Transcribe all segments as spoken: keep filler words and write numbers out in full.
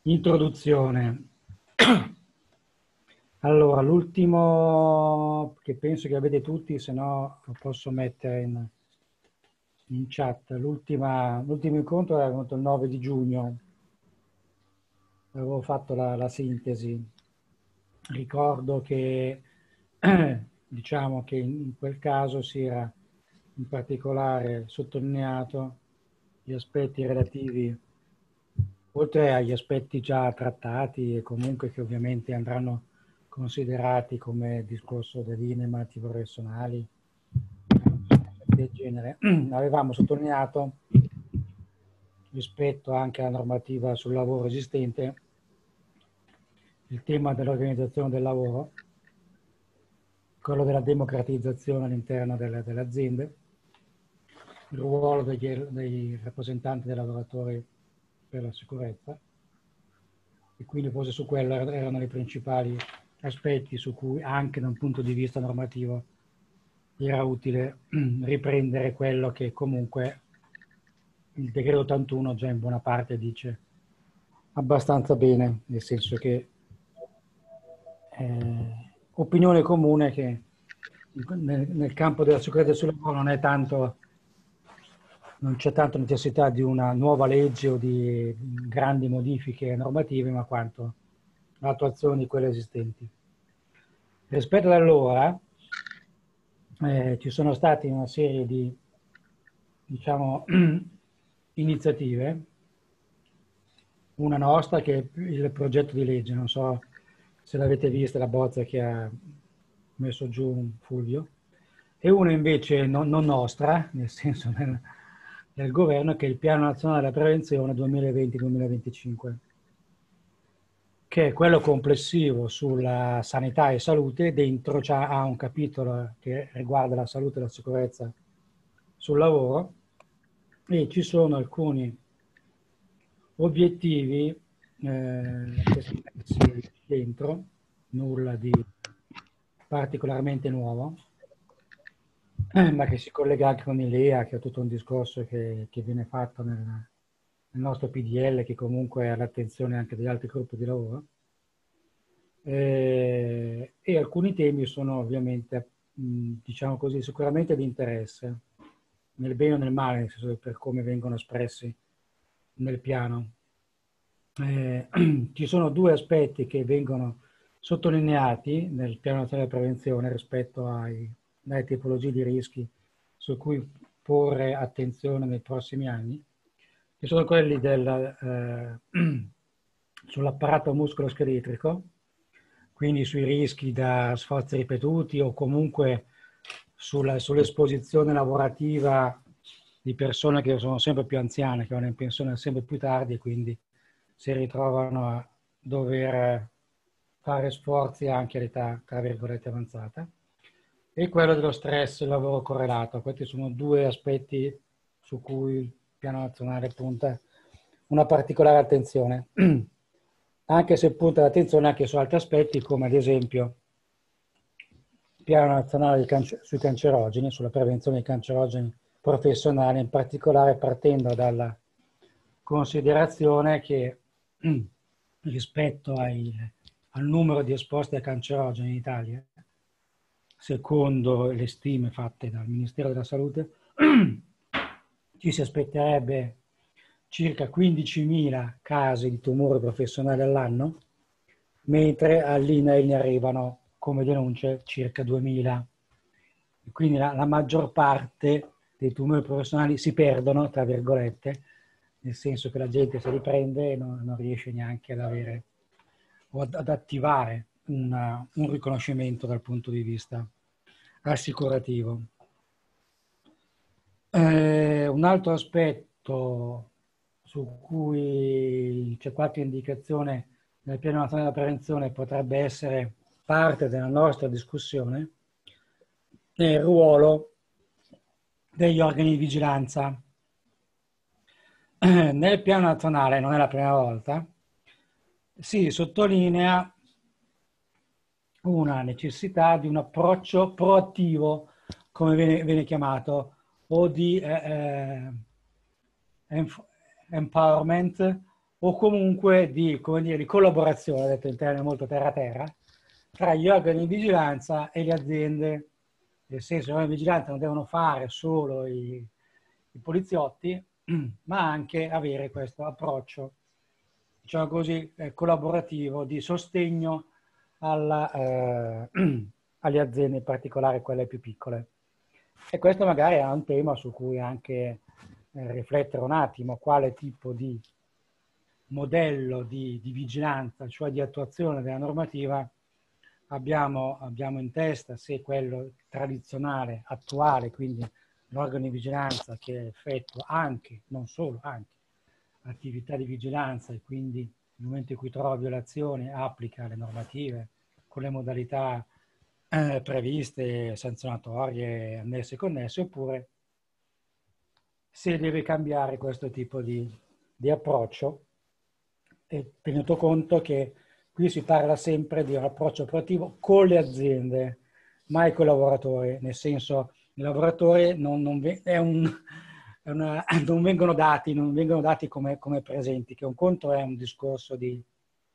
Introduzione. Allora, l'ultimo che penso che avete tutti, se no lo posso mettere in, in chat. L'ultimo incontro era venuto il nove di giugno, avevo fatto la, la sintesi. Ricordo che diciamo che in quel caso si era in particolare sottolineato gli aspetti relativi, oltre agli aspetti già trattati e comunque che ovviamente andranno considerati come discorso delle linee professionali del genere, avevamo sottolineato rispetto anche alla normativa sul lavoro esistente il tema dell'organizzazione del lavoro, quello della democratizzazione all'interno delle, delle aziende, il ruolo degli, dei rappresentanti dei lavoratori per la sicurezza, e quindi forse su quello erano i principali aspetti su cui anche da un punto di vista normativo era utile riprendere quello che comunque il decreto ottantuno già in buona parte dice abbastanza bene, nel senso che eh, opinione comune che nel, nel campo della sicurezza sul lavoro non è tanto, non c'è tanto necessità di una nuova legge o di grandi modifiche normative, ma quanto l'attuazione di quelle esistenti. Rispetto ad allora eh, ci sono state una serie di, diciamo, iniziative, una nostra che è il progetto di legge, non so se l'avete vista, la bozza che ha messo giù Fulvio, e una invece non, non nostra, nel senso nel, del governo, che è il Piano Nazionale della Prevenzione duemilaventi duemilaventicinque, che è quello complessivo sulla sanità e salute. Dentro ha un capitolo che riguarda la salute e la sicurezza sul lavoro, e ci sono alcuni obiettivi eh, che sono messi dentro, nulla di particolarmente nuovo, eh, ma che si collega anche con l'I L E A, che è tutto un discorso che, che viene fatto nel, nel nostro P D L, che comunque è all'attenzione anche degli altri gruppi di lavoro. Eh, e alcuni temi sono ovviamente, mh, diciamo così, sicuramente di interesse, nel bene o nel male, nel senso per come vengono espressi nel piano. Eh, ci sono due aspetti che vengono sottolineati nel piano nazionale di prevenzione rispetto ai, alle tipologie di rischi su cui porre attenzione nei prossimi anni, che sono quelli del, eh, sull'apparato muscoloscheletrico, quindi sui rischi da sforzi ripetuti o comunque sulla, sull'esposizione lavorativa di persone che sono sempre più anziane, che vanno in pensione sempre più tardi e quindi si ritrovano a dover fare sforzi anche all'età, tra virgolette, avanzata, e quello dello stress e lavoro correlato. Questi sono due aspetti su cui il piano nazionale punta una particolare attenzione, anche se punta l'attenzione anche su altri aspetti, come ad esempio il piano nazionale sui cancerogeni, sulla prevenzione dei cancerogeni professionali, in particolare partendo dalla considerazione che rispetto ai, al numero di esposti a cancerogeni in Italia, secondo le stime fatte dal Ministero della Salute, ci si aspetterebbe circa quindicimila casi di tumore professionale all'anno, mentre all'I N A I L ne arrivano come denunce circa duemila. Quindi la, la maggior parte dei tumori professionali si perdono, tra virgolette, nel senso che la gente si riprende e non, non riesce neanche ad avere o ad, ad attivare una, un riconoscimento dal punto di vista assicurativo. Eh, un altro aspetto su cui c'è qualche indicazione nel piano nazionale della prevenzione potrebbe essere parte della nostra discussione è il ruolo degli organi di vigilanza. Nel piano nazionale, non è la prima volta, si sottolinea una necessità di un approccio proattivo, come viene, viene chiamato, o di eh, empowerment o comunque di, come dire, di collaborazione, detto in termini molto terra-terra, tra gli organi di vigilanza e le aziende. Nel senso che gli organi di vigilanza non devono fare solo i, i poliziotti, ma anche avere questo approccio, diciamo così, eh, collaborativo di sostegno alla, eh, alle aziende, in particolare quelle più piccole. E questo magari è un tema su cui anche eh, riflettere un attimo, quale tipo di modello di, di vigilanza, cioè di attuazione della normativa, abbiamo, abbiamo in testa, se quello tradizionale, attuale, quindi l'organo di vigilanza che effettua anche, non solo, anche attività di vigilanza e quindi nel momento in cui trova violazione applica le normative con le modalità eh, previste, sanzionatorie, annesse e connesse, oppure se deve cambiare questo tipo di, di approccio, e tenuto conto che qui si parla sempre di un approccio operativo con le aziende, mai con i lavoratori, nel senso i lavoratori non, non, è un, è una, non vengono dati, non vengono dati come, come presenti, che un conto è un discorso di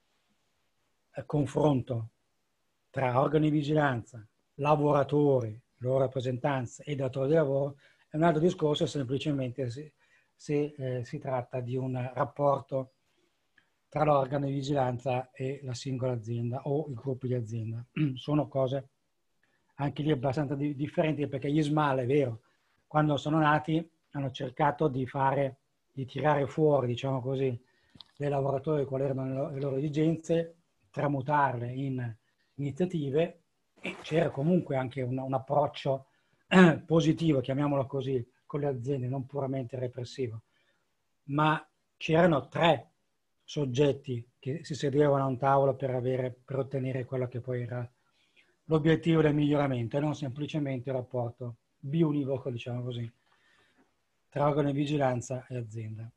eh, confronto tra organi di vigilanza, lavoratori, loro rappresentanze e datori di lavoro, è un altro discorso semplicemente se, se eh, si tratta di un rapporto tra l'organo di vigilanza e la singola azienda o il gruppo di azienda. Sono cose anche lì abbastanza di, differenti, perché gli S M A L, è vero, quando sono nati hanno cercato di fare, di tirare fuori, diciamo così, dei lavoratori quali erano le loro esigenze, tramutarle in iniziative, e c'era comunque anche un, un approccio eh, positivo, chiamiamolo così, con le aziende, non puramente repressivo. Ma c'erano tre soggetti che si sedevano a un tavolo per, avere, per ottenere quello che poi era l'obiettivo del miglioramento, e non semplicemente il rapporto biunivoco, diciamo così, tra organo di vigilanza e azienda.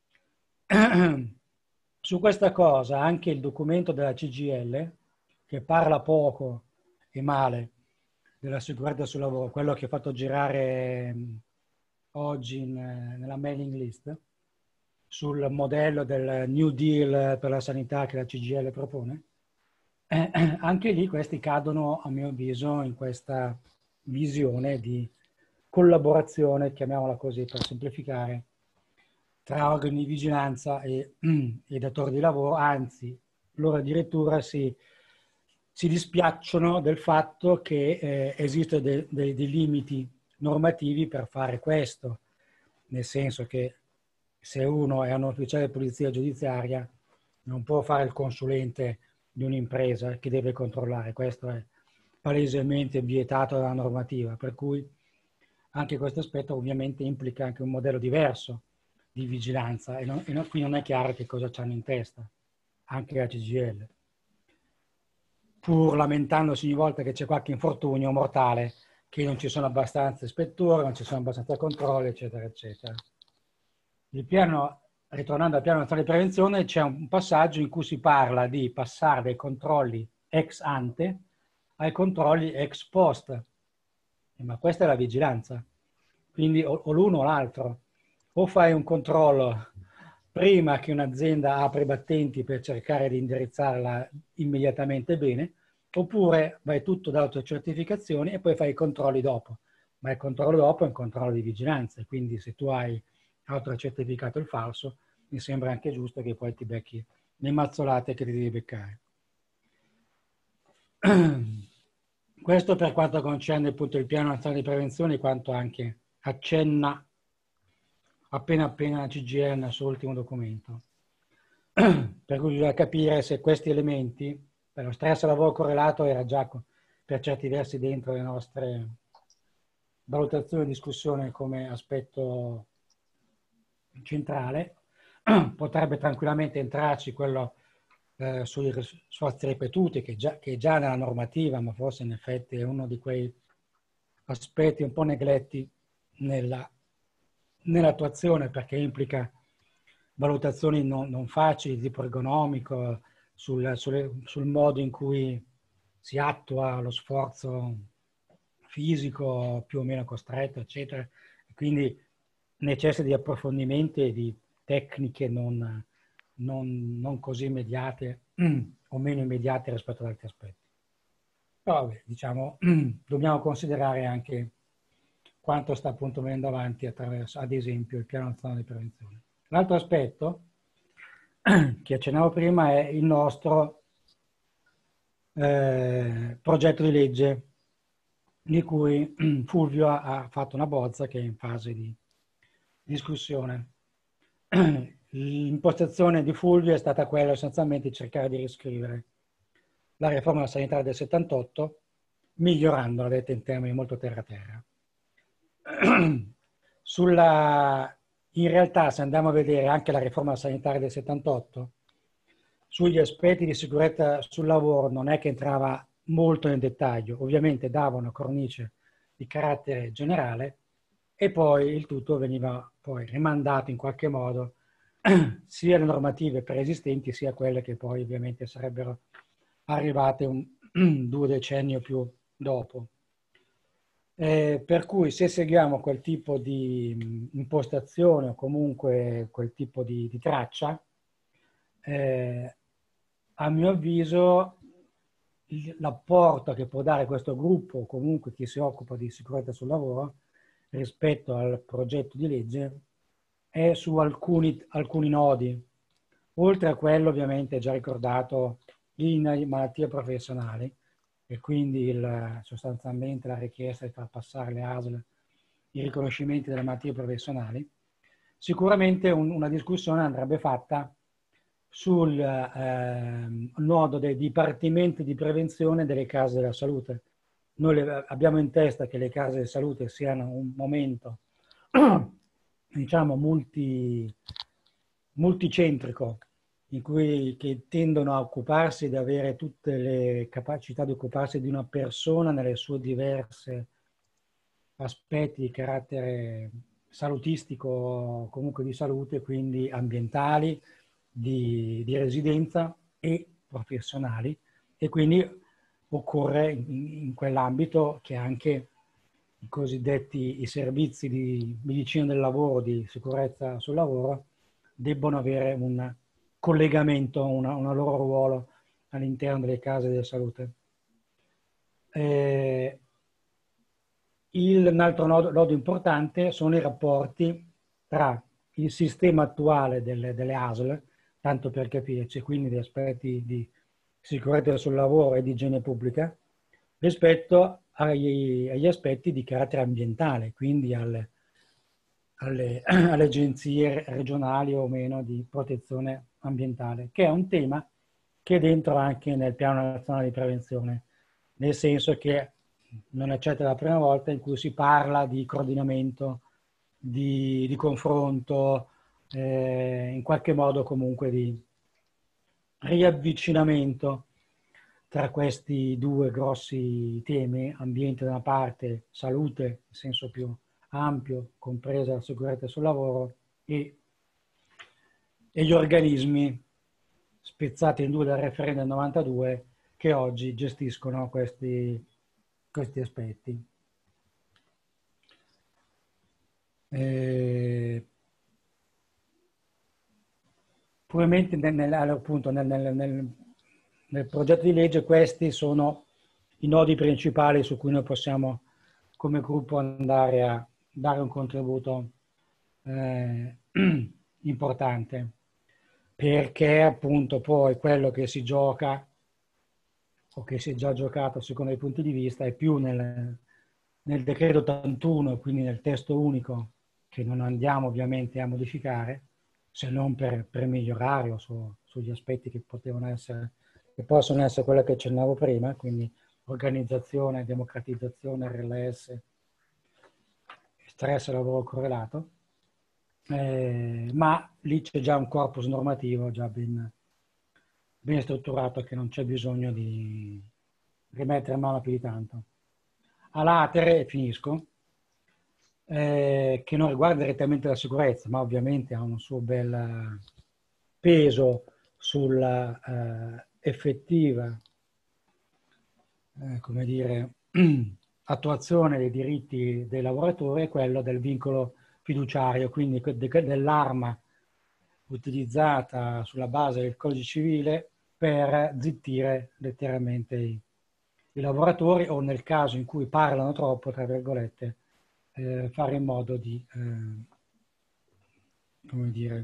Su questa cosa anche il documento della C G I L, che parla poco e male della sicurezza sul lavoro, quello che ho fatto girare oggi in, nella mailing list, sul modello del New Deal per la sanità che la C G I L propone, eh, anche lì questi cadono, a mio avviso, in questa visione di collaborazione, chiamiamola così per semplificare, tra organi di vigilanza e, e datori di lavoro, anzi, loro addirittura si, si dispiacciono del fatto che eh, esistono dei, dei, dei limiti normativi per fare questo, nel senso che se uno è un ufficiale di polizia giudiziaria non può fare il consulente di un'impresa che deve controllare, questo è palesemente vietato dalla normativa, per cui anche questo aspetto ovviamente implica anche un modello diverso di vigilanza e, non, e non, qui non è chiaro che cosa c'hanno in testa, anche la C G I L, pur lamentandosi ogni volta che c'è qualche infortunio mortale, che non ci sono abbastanza ispettori, non ci sono abbastanza controlli, eccetera, eccetera. Il piano, ritornando al piano nazionale di prevenzione, c'è un passaggio in cui si parla di passare dai controlli ex ante ai controlli ex post. Ma questa è la vigilanza. Quindi o, o l'uno o l'altro. O fai un controllo prima che un'azienda apra i battenti per cercare di indirizzarla immediatamente bene, oppure vai tutto da autocertificazioni e poi fai i controlli dopo. Ma il controllo dopo è un controllo di vigilanza, quindi se tu hai autocertificato il falso, mi sembra anche giusto che poi ti becchi le mazzolate che ti devi beccare. Questo per quanto concerne appunto il piano nazionale di prevenzione, quanto anche accenna appena appena la C G I L nel suo ultimo documento. Per cui bisogna capire se questi elementi, per lo stress lavoro correlato era già per certi versi dentro le nostre valutazioni e discussioni come aspetto centrale, potrebbe tranquillamente entrarci quello eh, sugli sforzi ripetuti che, già, che è già nella normativa, ma forse in effetti è uno di quei aspetti un po' negletti nella, nell'attuazione, perché implica valutazioni non, non facili di tipo ergonomico sul, sul, sul modo in cui si attua lo sforzo fisico più o meno costretto, eccetera. Quindi necessita di approfondimenti e di tecniche non, non, non così immediate o meno immediate rispetto ad altri aspetti. Però, vabbè, diciamo, dobbiamo considerare anche quanto sta appunto venendo avanti attraverso, ad esempio, il Piano Nazionale di Prevenzione. L'altro aspetto che accennavo prima è il nostro eh, progetto di legge, di cui Fulvio ha, ha fatto una bozza che è in fase di discussione. L'impostazione di Fulvio è stata quella essenzialmente di cercare di riscrivere la riforma sanitaria del settantotto, migliorandola, vedete, in termini molto terra-terra. Sulla, in realtà, se andiamo a vedere anche la riforma sanitaria del settantotto, sugli aspetti di sicurezza sul lavoro non è che entrava molto nel dettaglio, ovviamente dava una cornice di carattere generale e poi il tutto veniva poi rimandato in qualche modo sia le normative preesistenti sia quelle che poi ovviamente sarebbero arrivate un, due decenni o più dopo. Eh, per cui se seguiamo quel tipo di mh, impostazione o comunque quel tipo di, di traccia, eh, a mio avviso l'apporto che può dare questo gruppo o comunque chi si occupa di sicurezza sul lavoro rispetto al progetto di legge è su alcuni, alcuni nodi, oltre a quello ovviamente già ricordato in malattie professionali, e quindi il, sostanzialmente la richiesta di far passare le A S L i riconoscimenti delle malattie professionali. Sicuramente un, una discussione andrebbe fatta sul eh, nodo dei dipartimenti di prevenzione delle case della salute. Noi le, abbiamo in testa che le case della salute siano un momento, diciamo, multi, multicentrico, in cui che tendono a occuparsi di avere tutte le capacità di occuparsi di una persona nelle sue diverse aspetti di carattere salutistico, comunque di salute, quindi ambientali, di, di residenza e professionali, e quindi occorre in, in quell'ambito che anche i cosiddetti i servizi di medicina del lavoro, di sicurezza sul lavoro, debbono avere un collegamento, una, un loro ruolo all'interno delle case della salute. Eh, il, un altro nodo, nodo importante sono i rapporti tra il sistema attuale delle, delle A S L, tanto per capirci, quindi gli aspetti di sicurezza sul lavoro e di igiene pubblica, rispetto agli, agli aspetti di carattere ambientale, quindi alle, alle, alle agenzie regionali o meno di protezione ambientale, che è un tema che è dentro anche nel Piano Nazionale di Prevenzione, nel senso che non è certo la prima volta in cui si parla di coordinamento, di, di confronto, eh, in qualche modo comunque di riavvicinamento tra questi due grossi temi, ambiente da una parte, salute in senso più ampio, compresa la sicurezza sul lavoro, e, e gli organismi spezzati in due dal referendum del novantadue che oggi gestiscono questi, questi aspetti. Eh, probabilmente nel, nel, appunto, nel, nel, nel, nel progetto di legge questi sono i nodi principali su cui noi possiamo come gruppo andare a dare un contributo eh, importante, perché appunto poi quello che si gioca o che si è già giocato secondo i punti di vista è più nel, nel decreto ottantuno, quindi nel testo unico, che non andiamo ovviamente a modificare, se non per, per migliorare o su, sugli aspetti che potevano essere, che possono essere quello che accennavo prima, quindi organizzazione, democratizzazione, R L S, stress e lavoro correlato, eh, ma lì c'è già un corpus normativo già ben, ben strutturato che non c'è bisogno di rimettere mano più di tanto. A latere, e finisco, eh, che non riguarda direttamente la sicurezza, ma ovviamente ha un suo bel peso sulla eh, effettiva, eh, come dire, attuazione dei diritti dei lavoratori, è quello del vincolo fiduciario, quindi dell'arma utilizzata sulla base del codice civile per zittire letteralmente i, i lavoratori, o nel caso in cui parlano troppo, tra virgolette, eh, fare in modo di, eh, come dire,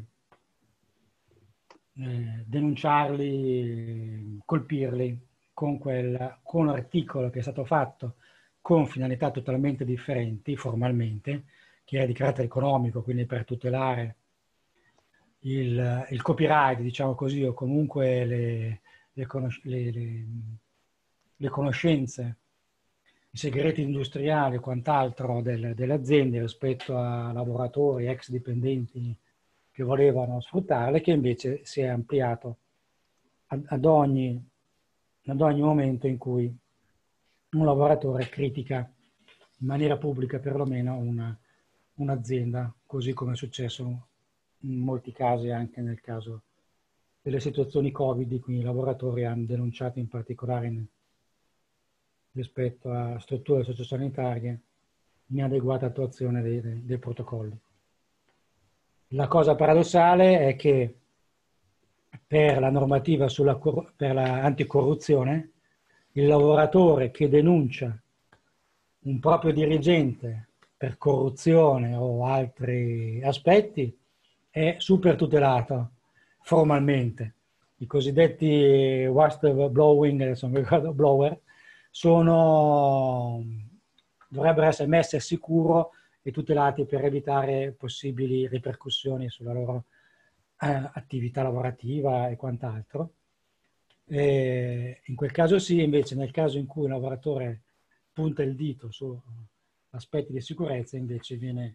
eh, denunciarli, colpirli con quel con articolo che è stato fatto con finalità totalmente differenti formalmente, che è di carattere economico, quindi per tutelare il, il copyright, diciamo così, o comunque le, le, conos- le, le, le conoscenze, i segreti industriali e quant'altro del, delle aziende rispetto a lavoratori, ex dipendenti che volevano sfruttarle, che invece si è ampliato ad, ad, ogni, ad ogni momento in cui un lavoratore critica in maniera pubblica perlomeno una, un'azienda, così come è successo in molti casi anche nel caso delle situazioni Covid, di cui i lavoratori hanno denunciato in particolare in, rispetto a strutture sociosanitarie inadeguata attuazione dei, dei, dei protocolli. La cosa paradossale è che per la normativa sulla, per la anticorruzione, il lavoratore che denuncia un proprio dirigente per corruzione o altri aspetti è super tutelato formalmente. I cosiddetti whistleblowing, adesso non mi ricordo, blower, sono, dovrebbero essere messi al sicuro e tutelati per evitare possibili ripercussioni sulla loro eh, attività lavorativa e quant'altro. E in quel caso sì, invece nel caso in cui un lavoratore punta il dito su aspetti di sicurezza, invece viene,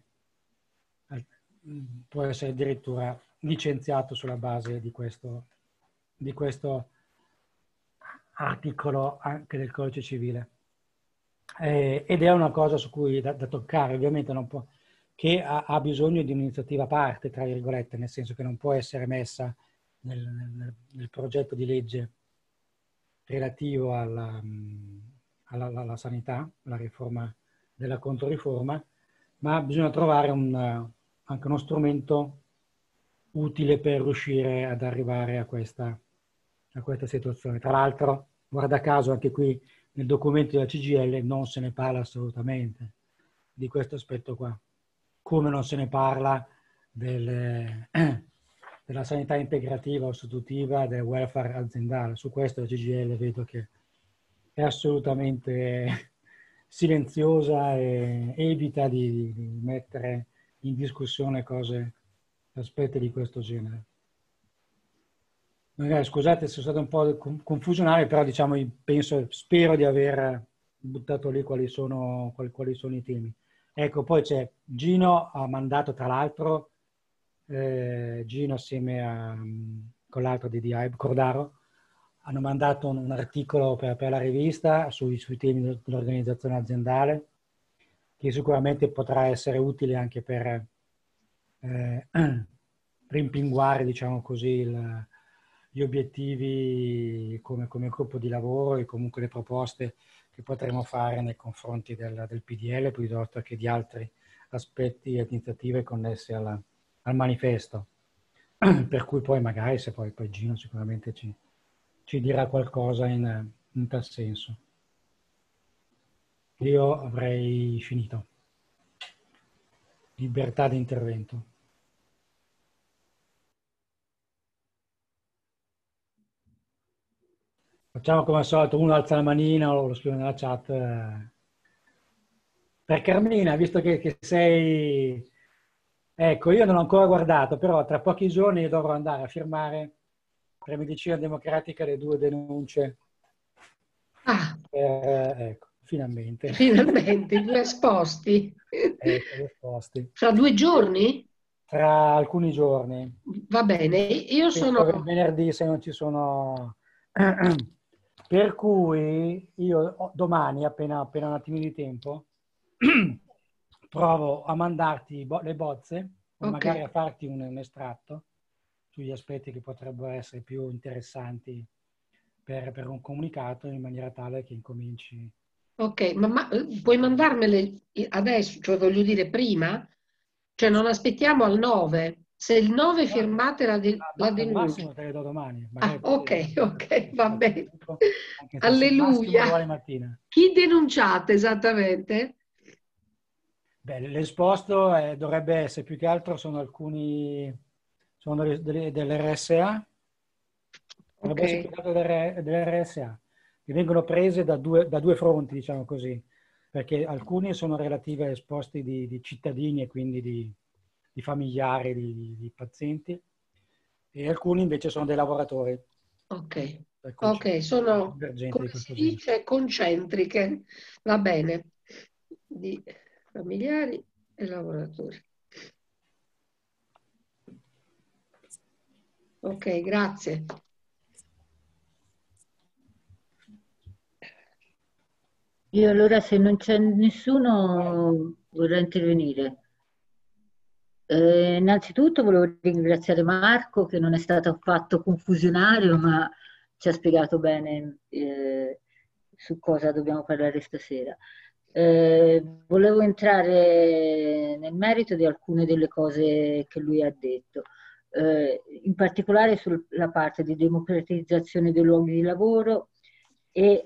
può essere addirittura licenziato sulla base di questo, di questo articolo anche del codice civile. Eh, ed è una cosa su cui da, da toccare, ovviamente non può, che ha, ha bisogno di un'iniziativa a parte, tra virgolette, nel senso che non può essere messa nel, nel, nel progetto di legge relativo alla, alla, alla sanità, alla riforma della controriforma, ma bisogna trovare un, anche uno strumento utile per riuscire ad arrivare a questa, a questa situazione. Tra l'altro, guarda caso, anche qui nel documento della C G I L non se ne parla assolutamente di questo aspetto qua, come non se ne parla del, della sanità integrativa o sostitutiva, del welfare aziendale. Su questo la C G I L vedo che è assolutamente silenziosa e evita di, di mettere in discussione cose, aspetti di questo genere. Magari, scusate se sono stato un po' confusionale, però diciamo, penso, spero di aver buttato lì quali sono, quali, quali sono i temi. Ecco, poi c'è Gino, ha mandato tra l'altro, eh, Gino assieme a, con l'altro di D I, Cordaro, hanno mandato un, un articolo per, per la rivista sui, sui temi dell'organizzazione aziendale, che sicuramente potrà essere utile anche per eh, rimpinguare, diciamo così, il, gli obiettivi come, come gruppo di lavoro e comunque le proposte che potremo fare nei confronti del, del P D L piuttosto che di altri aspetti e iniziative connesse alla, al manifesto. Per cui poi magari, se poi, poi Gino sicuramente ci, ci dirà qualcosa in, in tal senso. Io avrei finito. Libertà di intervento. Facciamo come al solito, uno alza la manina o lo scrive nella chat. Per Carmina, visto che, che sei... Ecco, io non l'ho ancora guardato, però tra pochi giorni dovrò andare a firmare per Medicina Democratica le due denunce. Ah, per, ecco, finalmente. finalmente, due esposti. Ecco, esposti. Fra due giorni? Tra alcuni giorni. Va bene, io sono... Penso che il venerdì, se non ci sono... Per cui io domani, appena, appena un attimo di tempo, provo a mandarti bo- le bozze o Ok, magari a farti un, un estratto sugli aspetti che potrebbero essere più interessanti per, per un comunicato, in maniera tale che incominci. ok, ma, ma eh, puoi mandarmele adesso, cioè voglio dire prima? Cioè non aspettiamo al nove, se il nove firmate la, de- Ma, la ma al denuncia. massimo te le do domani. Ah, Magari ok, ok, va bene. anche se se al massimo Alleluia. domani mattina. Chi denunciate esattamente? Beh, l'esposto eh, dovrebbe essere più che altro sono alcuni, sono delle, delle- dell'R S A, dovrebbe essere più Ok, che altro delle- dell'R S A, che vengono prese da due, da due fronti, diciamo così, perché alcuni sono relativi a esposti di, di cittadini e quindi di, di familiari di, di pazienti, e alcuni invece sono dei lavoratori, ok, per cui c'è ok, una sono, convergenza come di si questo genere. dice, concentriche, va bene, di familiari e lavoratori. Ok, grazie. Io allora, se non c'è nessuno, vorrei intervenire. Eh, innanzitutto volevo ringraziare Marco, che non è stato affatto confusionario, ma ci ha spiegato bene eh, su cosa dobbiamo parlare stasera. Eh, volevo entrare nel merito di alcune delle cose che lui ha detto, eh, in particolare sulla parte di democratizzazione dei luoghi di lavoro e,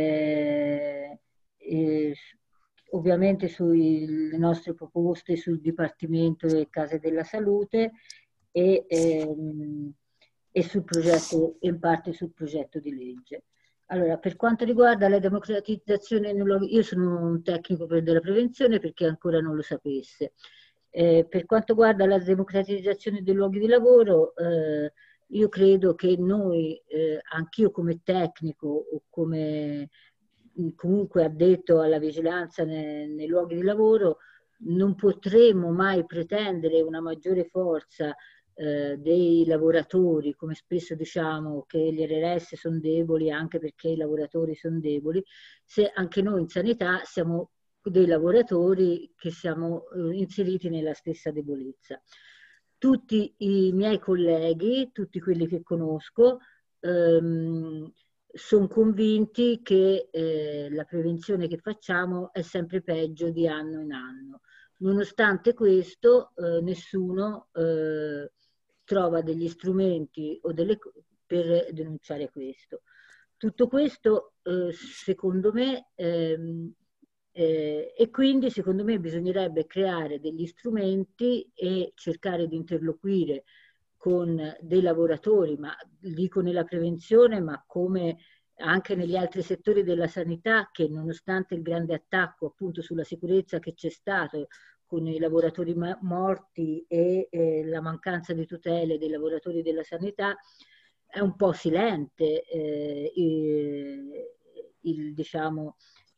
eh, e ovviamente sulle nostre proposte sul Dipartimento delle Case della Salute e, ehm, e sul progetto, in parte sul progetto di legge. Allora, per quanto riguarda la democratizzazione, nei luoghi- io sono un tecnico per della prevenzione perché ancora non lo sapesse. Eh, per quanto riguarda la democratizzazione dei luoghi di lavoro, eh, io credo che noi, eh, anch'io come tecnico o come comunque addetto alla vigilanza nei, nei luoghi di lavoro, non potremo mai pretendere una maggiore forza eh, dei lavoratori, come spesso diciamo che gli R R S sono deboli anche perché i lavoratori sono deboli, se anche noi in sanità siamo dei lavoratori che siamo eh, inseriti nella stessa debolezza. Tutti i miei colleghi, tutti quelli che conosco, ehm, sono convinti che eh, la prevenzione che facciamo è sempre peggio di anno in anno. Nonostante questo, eh, nessuno eh, trova degli strumenti o delle, per denunciare questo. Tutto questo, eh, secondo me, ehm, eh, e quindi secondo me bisognerebbe creare degli strumenti e cercare di interloquire con dei lavoratori, ma dico nella prevenzione, ma come anche negli altri settori della sanità, che nonostante il grande attacco appunto sulla sicurezza che c'è stato con i lavoratori morti e eh, la mancanza di tutele dei lavoratori della sanità, è un po' silente eh, il, il, diciamo,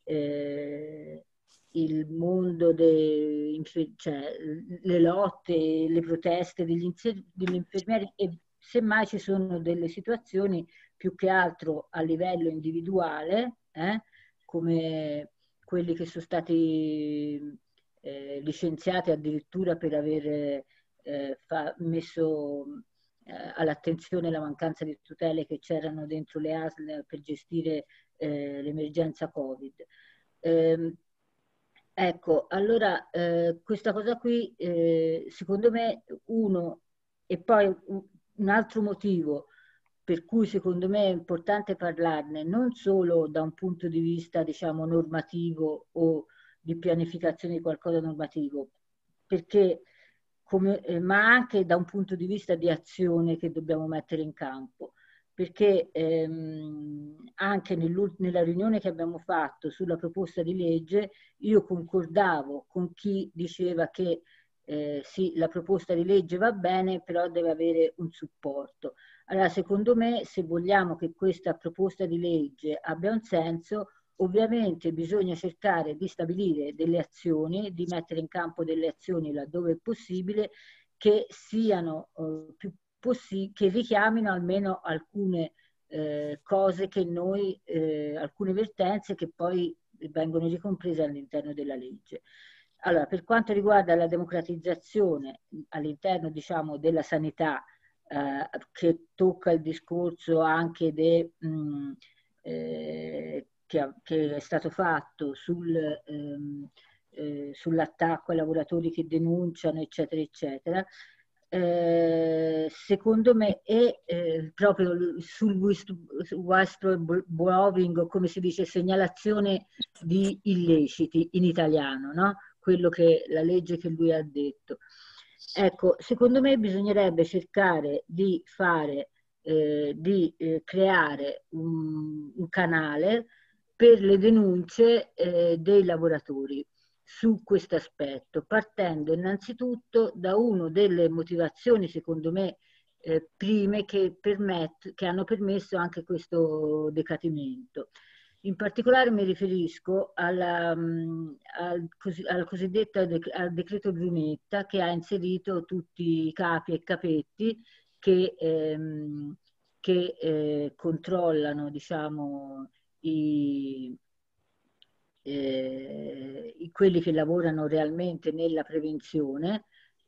eh, il mondo dei, cioè, le lotte, le proteste degli, degli infermieri, e semmai ci sono delle situazioni più che altro a livello individuale, eh, come quelli che sono stati eh, licenziati addirittura per aver eh, fa, messo eh, all'attenzione la mancanza di tutele che c'erano dentro le A S L per gestire eh, l'emergenza Covid. Eh, ecco, allora eh, questa cosa qui, eh, secondo me, uno, e poi un, un altro motivo per cui secondo me è importante parlarne, non solo da un punto di vista, diciamo, normativo o di pianificazione di qualcosa normativo, perché come, eh, ma anche da un punto di vista di azione che dobbiamo mettere in campo. Perché ehm, anche nella riunione che abbiamo fatto sulla proposta di legge, io concordavo con chi diceva che eh, sì, la proposta di legge va bene, però deve avere un supporto. Allora, secondo me, se vogliamo che questa proposta di legge abbia un senso, ovviamente bisogna cercare di stabilire delle azioni, di mettere in campo delle azioni laddove è possibile, che siano eh, più possibili, che richiamino almeno alcune eh, cose che noi, eh, alcune vertenze che poi vengono ricomprese all'interno della legge. Allora, per quanto riguarda la democratizzazione all'interno, diciamo, della sanità, eh, che tocca il discorso anche de, mh, eh, che, che, è stato fatto sul, ehm, eh, sull'attacco ai lavoratori che denunciano, eccetera, eccetera. eh, secondo me è eh, proprio sul whistleblowing, come si dice, segnalazione di illeciti in italiano, no? Quello che la legge che lui ha detto. Ecco, secondo me bisognerebbe cercare di fare, eh, di eh, creare un, un canale per le denunce eh, dei lavoratori su questo aspetto, partendo innanzitutto da una delle motivazioni, secondo me, eh, prime che, permett- che hanno permesso anche questo decatimento. In particolare mi riferisco alla, mh, al, cos al cosiddetto dec al decreto Brunetta, che ha inserito tutti i capi e capetti che, ehm, che eh, controllano, diciamo, i, eh, i, quelli che lavorano realmente nella prevenzione,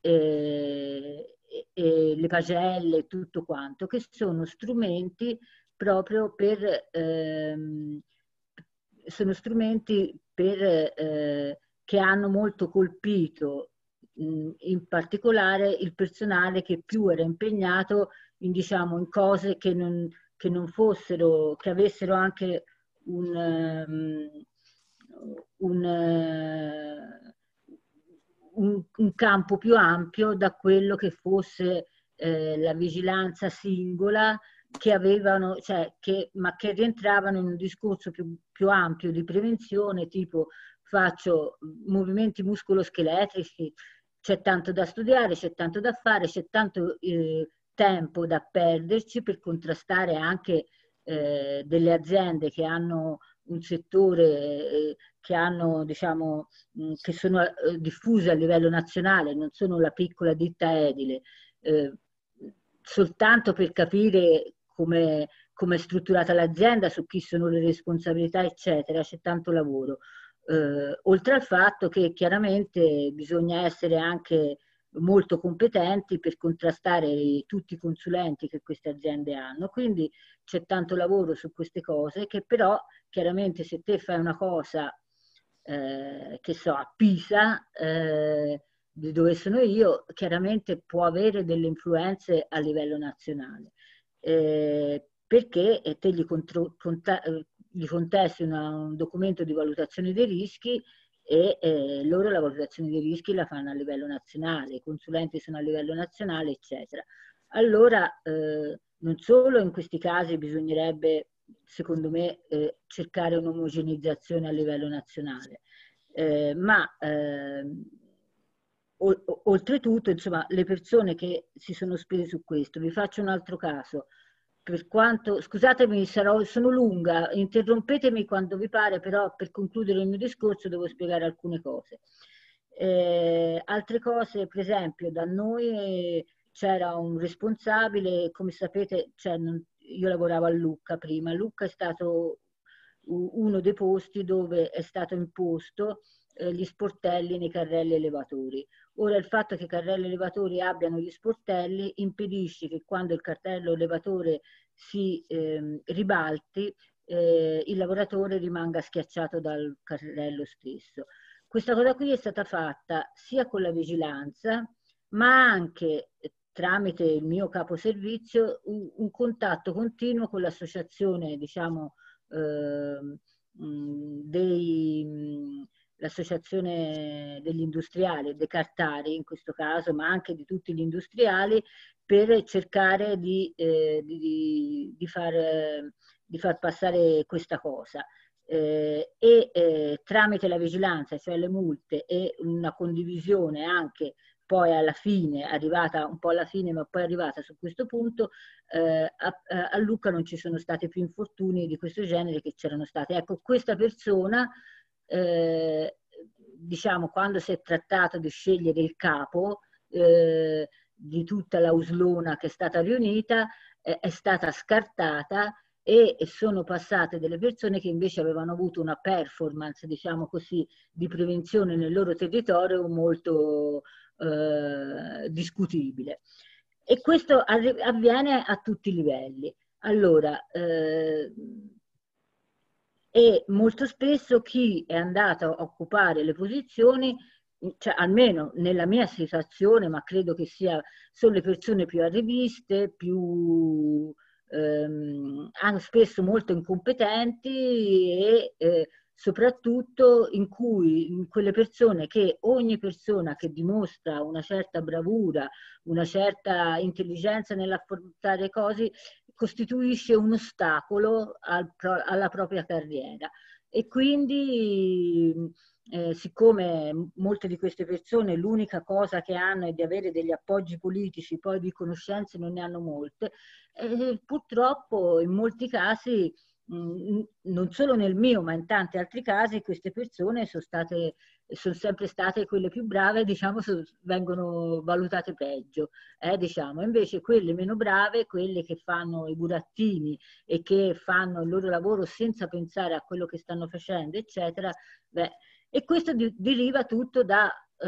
eh, e, e le pagelle e tutto quanto, che sono strumenti proprio per... Ehm, sono strumenti per, eh, che hanno molto colpito mh, in particolare il personale che più era impegnato in, diciamo, in cose che non, che non fossero, che avessero anche un, um, un, uh, un, un campo più ampio da quello che fosse eh, la vigilanza singola, che avevano, cioè, che, ma che rientravano in un discorso più, più ampio di prevenzione, tipo faccio movimenti muscoloscheletrici, c'è tanto da studiare, c'è tanto da fare, c'è tanto eh, tempo da perderci per contrastare anche eh, delle aziende che hanno un settore eh, che hanno, diciamo, mh, che sono eh, diffuse a livello nazionale, non sono la piccola ditta edile, eh, soltanto per capire come, come è strutturata l'azienda, su chi sono le responsabilità, eccetera, c'è tanto lavoro. Eh, oltre al fatto che chiaramente bisogna essere anche molto competenti per contrastare tutti i consulenti che queste aziende hanno, quindi c'è tanto lavoro su queste cose che però chiaramente se te fai una cosa, eh, che so, a Pisa, eh, di dove sono io, chiaramente può avere delle influenze a livello nazionale. Eh, perché te gli, contro, conta, gli contesti una, un documento di valutazione dei rischi e eh, loro la valutazione dei rischi la fanno a livello nazionale, i consulenti sono a livello nazionale, eccetera. Allora, eh, non solo in questi casi bisognerebbe, secondo me, eh, cercare un'omogenizzazione a livello nazionale, eh, ma eh, oltretutto, insomma, le persone che si sono spese su questo, vi faccio un altro caso, per quanto, scusatemi, sarò, sono lunga, interrompetemi quando vi pare, però per concludere il mio discorso devo spiegare alcune cose. Eh, altre cose, per esempio, da noi c'era un responsabile, come sapete, cioè non, io lavoravo a Lucca prima, Lucca è stato uno dei posti dove è stato imposto eh, gli sportelli nei carrelli elevatori. Ora il fatto che i carrelli elevatori abbiano gli sportelli impedisce che quando il carrello elevatore si eh, ribalti eh, il lavoratore rimanga schiacciato dal carrello stesso. Questa cosa qui è stata fatta sia con la vigilanza, ma anche tramite il mio caposervizio un, un contatto continuo con l'associazione, diciamo, eh, dei l'associazione degli industriali, dei cartari in questo caso, ma anche di tutti gli industriali, per cercare di, eh, di, di, far, di far passare questa cosa. Eh, e eh, tramite la vigilanza, cioè le multe e una condivisione anche poi alla fine, arrivata un po' alla fine, ma poi arrivata su questo punto, eh, a, a Lucca non ci sono stati più infortuni di questo genere che c'erano stati. Ecco, questa persona, eh, diciamo, quando si è trattato di scegliere il capo eh, di tutta la uslona che è stata riunita, eh, è stata scartata e sono passate delle persone che invece avevano avuto una performance, diciamo così, di prevenzione nel loro territorio molto eh, discutibile. E questo avviene a tutti i livelli. Allora, eh, e molto spesso chi è andato a occupare le posizioni cioè, almeno nella mia situazione, ma credo che sia, sono le persone più arriviste, più ehm, anche spesso molto incompetenti e eh, soprattutto in cui in quelle persone che ogni persona che dimostra una certa bravura, una certa intelligenza nell'affrontare cose, costituisce un ostacolo al, alla propria carriera. E quindi eh, siccome molte di queste persone l'unica cosa che hanno è di avere degli appoggi politici, poi di conoscenze non ne hanno molte, eh, purtroppo in molti casi, mh, non solo nel mio ma in tanti altri casi, queste persone sono state, sono sempre state quelle più brave, diciamo, so, vengono valutate peggio, eh, diciamo. Invece quelle meno brave, quelle che fanno i burattini e che fanno il loro lavoro senza pensare a quello che stanno facendo, eccetera, beh, e questo di, deriva tutto da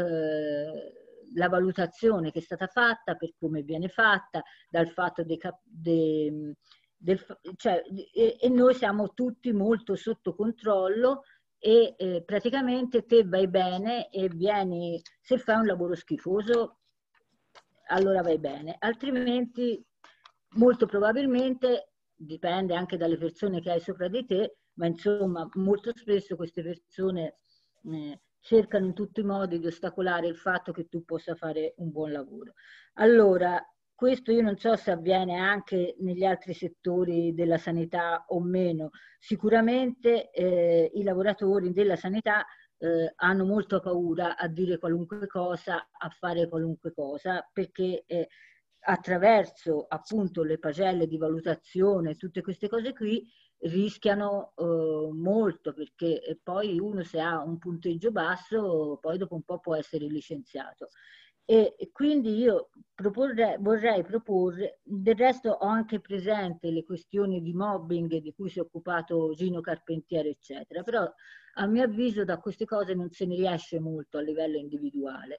eh, la valutazione che è stata fatta, per come viene fatta, dal fatto dei, de, del, cioè, e, e noi siamo tutti molto sotto controllo e eh, praticamente te vai bene e vieni, se fai un lavoro schifoso, allora vai bene, altrimenti molto probabilmente, dipende anche dalle persone che hai sopra di te, ma insomma molto spesso queste persone eh, cercano in tutti i modi di ostacolare il fatto che tu possa fare un buon lavoro. Allora, questo io non so se avviene anche negli altri settori della sanità o meno. Sicuramente eh, i lavoratori della sanità eh, hanno molta paura a dire qualunque cosa, a fare qualunque cosa, perché eh, attraverso appunto le pagelle di valutazione, tutte queste cose qui, rischiano eh, molto, perché poi uno, se ha un punteggio basso, poi dopo un po' può essere licenziato. E quindi io proporrei, vorrei proporre, del resto ho anche presente le questioni di mobbing di cui si è occupato Gino Carpentier, eccetera, però a mio avviso da queste cose non se ne riesce molto a livello individuale.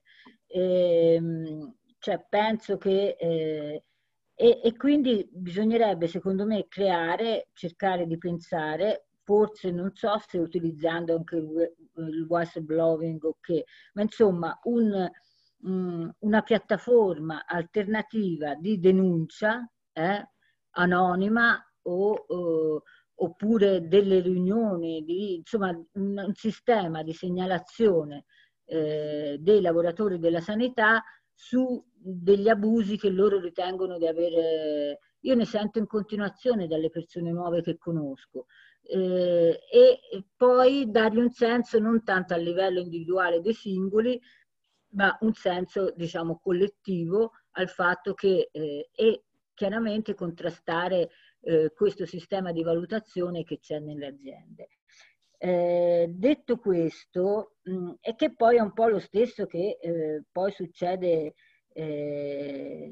E, cioè, penso che eh, e, e quindi bisognerebbe, secondo me, creare, cercare di pensare, forse non so se utilizzando anche il, il whistleblowing o che, ma insomma un, um, una piattaforma alternativa di denuncia eh, anonima o, o oppure delle riunioni, di, insomma un, un sistema di segnalazione eh, dei lavoratori della sanità su degli abusi che loro ritengono di avere. Io ne sento in continuazione dalle persone nuove che conosco. Eh, e poi dargli un senso non tanto a livello individuale dei singoli, ma un senso, diciamo, collettivo al fatto che eh, e chiaramente contrastare eh, questo sistema di valutazione che c'è nelle aziende. Eh, detto questo, mh, è che poi è un po' lo stesso che eh, poi succede eh,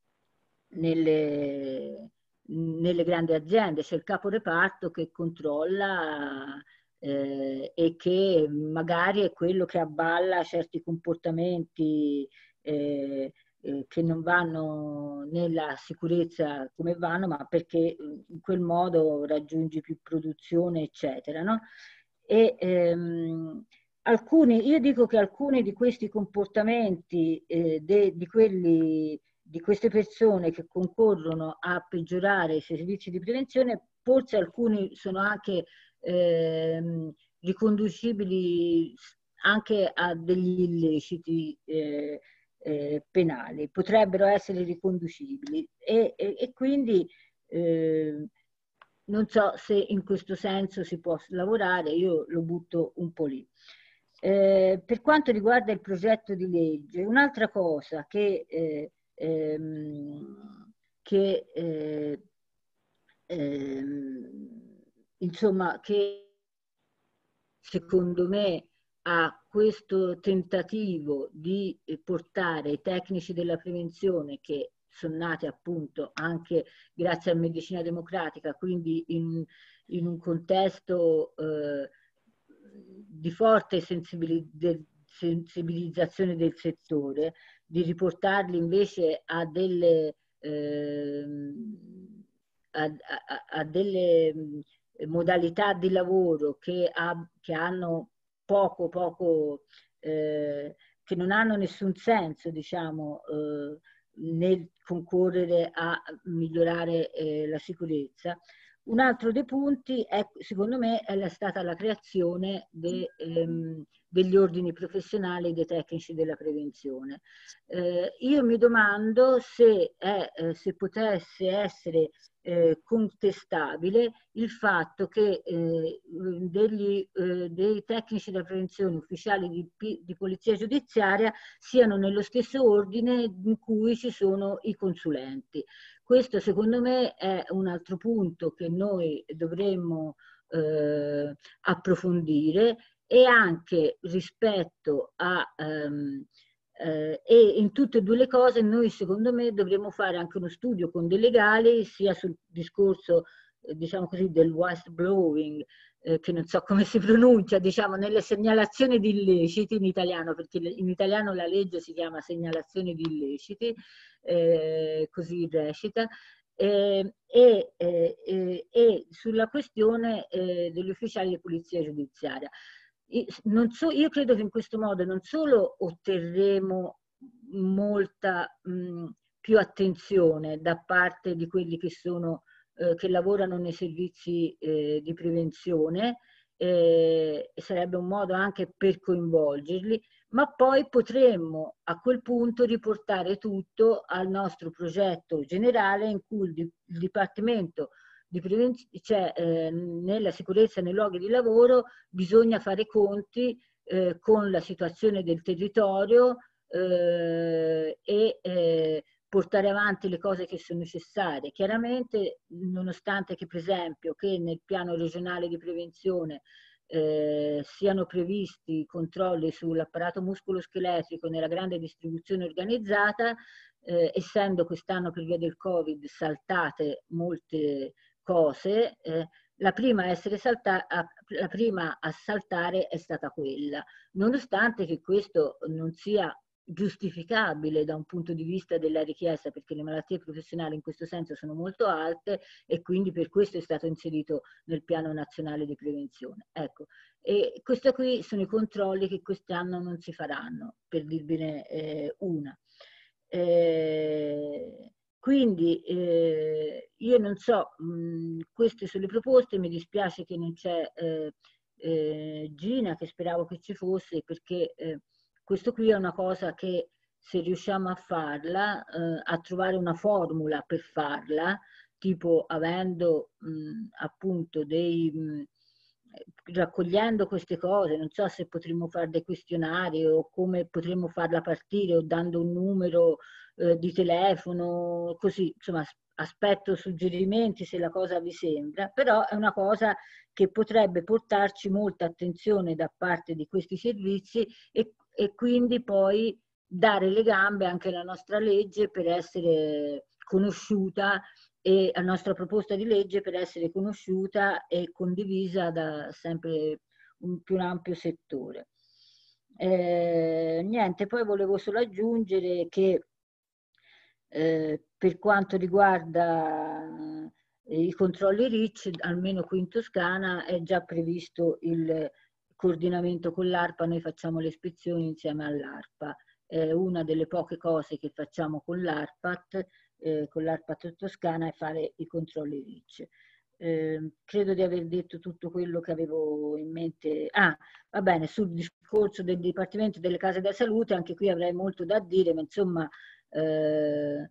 nelle, nelle grandi aziende. C'è il capo reparto che controlla eh, e che magari è quello che avvalla certi comportamenti eh, eh, che non vanno nella sicurezza come vanno, ma perché in quel modo raggiungi più produzione, eccetera, no? E, ehm, alcuni, io dico che alcuni di questi comportamenti eh, de, di, quelli, di queste persone che concorrono a peggiorare i servizi di prevenzione, forse alcuni sono anche ehm, riconducibili anche a degli illeciti eh, eh, penali, potrebbero essere riconducibili e, e, e quindi eh, non so se in questo senso si può lavorare, io lo butto un po' lì. Eh, per quanto riguarda il progetto di legge, un'altra cosa che, eh, ehm, che eh, ehm, insomma, che secondo me a questo tentativo di portare i tecnici della prevenzione, che sono nati appunto anche grazie a medicina democratica, quindi in, in un contesto eh, di forte sensibilizzazione del settore, di riportarli invece a delle, eh, a, a, a delle modalità di lavoro che, ha, che hanno poco, poco eh, che non hanno nessun senso, diciamo, eh, nel concorrere a migliorare eh, la sicurezza. Un altro dei punti è, secondo me, è stata la creazione de, ehm, degli ordini professionali dei tecnici della prevenzione. Eh, io mi domando se, è, eh, se potesse essere eh, contestabile il fatto che eh, degli, eh, dei tecnici della prevenzione ufficiali di, di polizia giudiziaria siano nello stesso ordine in cui ci sono i consulenti. Questo secondo me è un altro punto che noi dovremmo eh, approfondire, e anche rispetto a um, eh, e in tutte e due le cose noi secondo me dovremmo fare anche uno studio con dei legali, sia sul discorso eh, diciamo così del whistleblowing, eh, che non so come si pronuncia, diciamo nelle segnalazioni di illeciti in italiano, perché in italiano la legge si chiama segnalazione di illeciti, eh, così recita. Eh, e, eh, e sulla questione eh, degli ufficiali di polizia giudiziaria. Non so, io credo che in questo modo non solo otterremo molta mh, più attenzione da parte di quelli che, sono, eh, che lavorano nei servizi eh, di prevenzione, eh, sarebbe un modo anche per coinvolgerli, ma poi potremmo a quel punto riportare tutto al nostro progetto generale in cui il, il Dipartimento di prevenzione, cioè eh, nella sicurezza nei luoghi di lavoro bisogna fare conti eh, con la situazione del territorio eh, e eh, portare avanti le cose che sono necessarie. Chiaramente, nonostante che per esempio che nel piano regionale di prevenzione eh, siano previsti controlli sull'apparato muscoloscheletrico nella grande distribuzione organizzata, eh, essendo quest'anno per via del Covid saltate molte cose, eh, la prima a essere saltata, la prima a saltare è stata quella, nonostante che questo non sia giustificabile da un punto di vista della richiesta, perché le malattie professionali in questo senso sono molto alte e quindi per questo è stato inserito nel piano nazionale di prevenzione. Ecco, e questi qui sono i controlli che quest'anno non si faranno, per dirvene eh, una. Eh, Quindi eh, io non so, mh, queste sono le proposte, mi dispiace che non c'è eh, eh, Gina, che speravo che ci fosse, perché eh, questo qui è una cosa che se riusciamo a farla, eh, a trovare una formula per farla, tipo avendo mh, appunto dei... Mh, raccogliendo queste cose, non so se potremmo fare dei questionari o come potremmo farla partire o dando un numero eh, di telefono, così, insomma, aspetto suggerimenti se la cosa vi sembra, però è una cosa che potrebbe portarci molta attenzione da parte di questi servizi e, e quindi poi dare le gambe anche alla nostra legge per essere conosciuta e la nostra proposta di legge per essere conosciuta e condivisa da sempre un più ampio settore. Eh, niente, poi volevo solo aggiungere che eh, per quanto riguarda eh, i controlli R I C, almeno qui in Toscana è già previsto il coordinamento con l'ARPA, noi facciamo le ispezioni insieme all'ARPA. È una delle poche cose che facciamo con l'ARPAT, eh, con l'ARPAT Toscana, è fare i controlli R I C. Eh, credo di aver detto tutto quello che avevo in mente. Ah, va bene, sul discorso del Dipartimento delle Case della Salute, anche qui avrei molto da dire, ma insomma eh,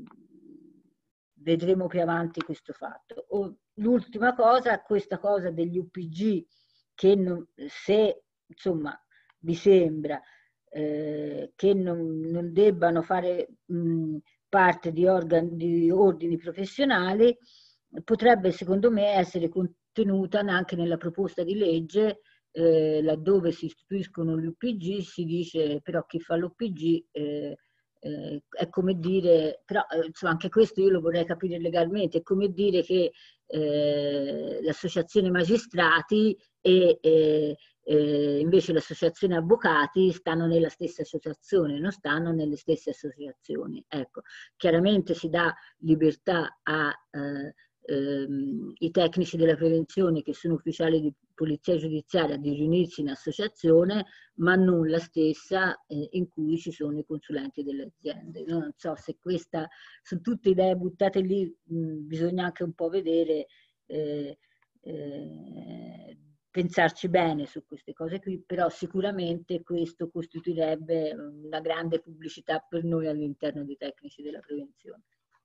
vedremo più avanti questo fatto. L'ultima cosa, questa cosa degli U P G, che non, se insomma vi sembra eh, che non, non debbano fare mh, parte di, organi, di ordini professionali, potrebbe secondo me essere contenuta anche nella proposta di legge, eh, laddove si istituiscono gli U P G, si dice però chi fa l'U P G eh, eh, è come dire, però eh, insomma anche questo io lo vorrei capire legalmente, è come dire che eh, l'associazione magistrati e eh, eh, invece l'associazione avvocati stanno nella stessa associazione, non stanno nelle stesse associazioni. Ecco, chiaramente si dà libertà a eh, ehm, i tecnici della prevenzione che sono ufficiali di polizia giudiziaria di riunirsi in associazione, ma non la stessa eh, in cui ci sono i consulenti delle aziende. Io non so se questa, sono tutte idee buttate lì, mh, bisogna anche un po' vedere, eh, eh, pensarci bene su queste cose qui, però sicuramente questo costituirebbe una grande pubblicità per noi all'interno dei tecnici della prevenzione.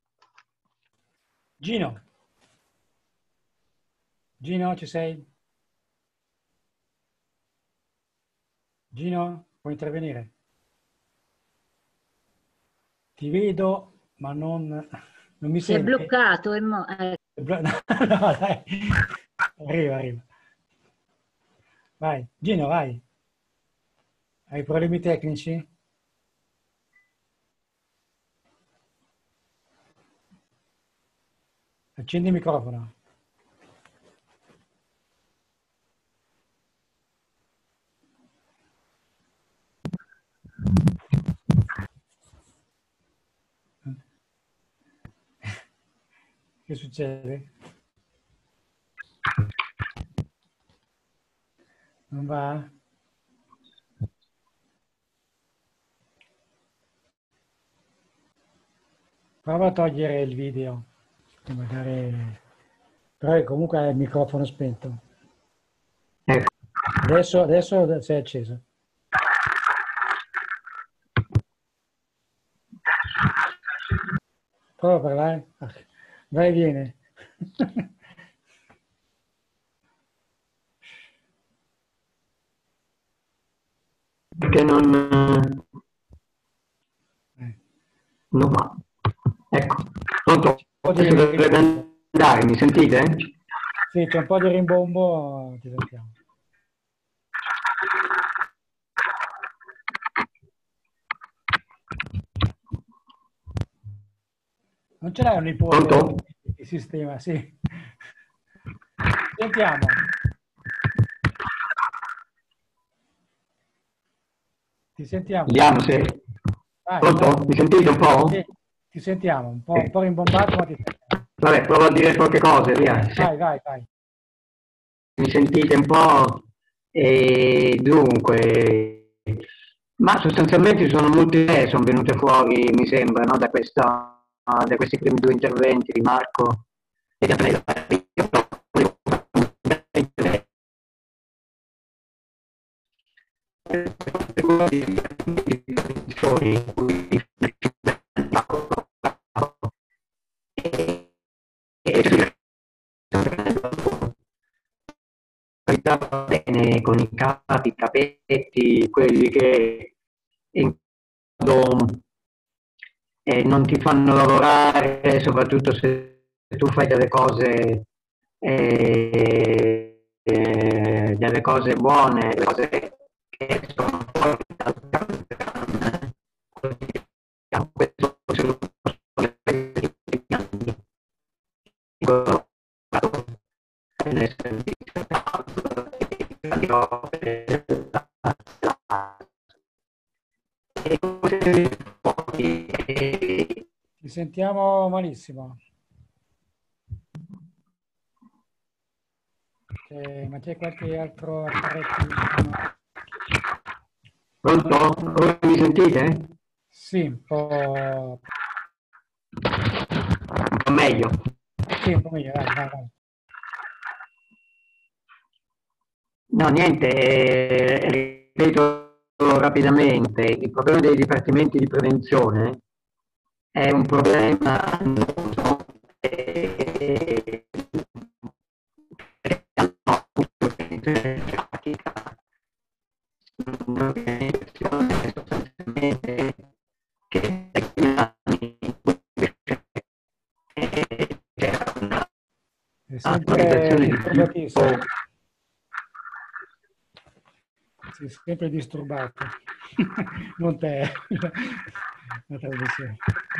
Gino. Gino, ci sei? Gino, puoi intervenire? Ti vedo, ma non, non mi Si è senti. bloccato. E mo, eh. No, no, dai. Arriva, arriva. Vai, Gino, vai. Hai problemi tecnici? Accendi il microfono. Che succede? Non va? Prova a togliere il video. Che magari... Però comunque hai il microfono spento. Adesso, adesso sei acceso. Prova a parlare. Vai e viene. Perché non... Eh. Non va. Ecco. Pronto? Adesso dovrebbe andare, mi sentite? Sì, c'è un po' di rimbombo, ti sentiamo. Non ce l'hai un nipote di sistema, sì. Sentiamo. Ti sentiamo. Vediamo se... Vai, pronto? Vai. Mi sentite un po'? Sì, ti sentiamo, un po', un po' rimbombato, ma ti sentiamo. Vabbè, provo a dire qualche cosa, via. Vai, vai, vai. Mi sentite un po'? E dunque... Ma sostanzialmente ci sono molte idee, sono venute fuori, mi sembra, no? da, questa, da questi primi due interventi di Marco e di Andrea. Bene con i capi, i capetti, quelli che in modo, eh, non ti fanno lavorare, soprattutto se tu fai delle cose, eh, eh, delle cose buone, delle cose che sono fuori dal programma. Questo Ti sentiamo malissimo. Eh, ma c'è qualche altro apparecchio? Pronto? Ora mi sentite? Sì, un po'... Un po' meglio. Sì, un po' meglio, vai, vai, vai. No, niente, eh, ripeto rapidamente, il problema dei dipartimenti di prevenzione è un problema annoso, eh, un'organizzazione sostanzialmente che da anni c'era una è sempre disturbatissimo. Sei sempre disturbato. Non te, la trasmissione.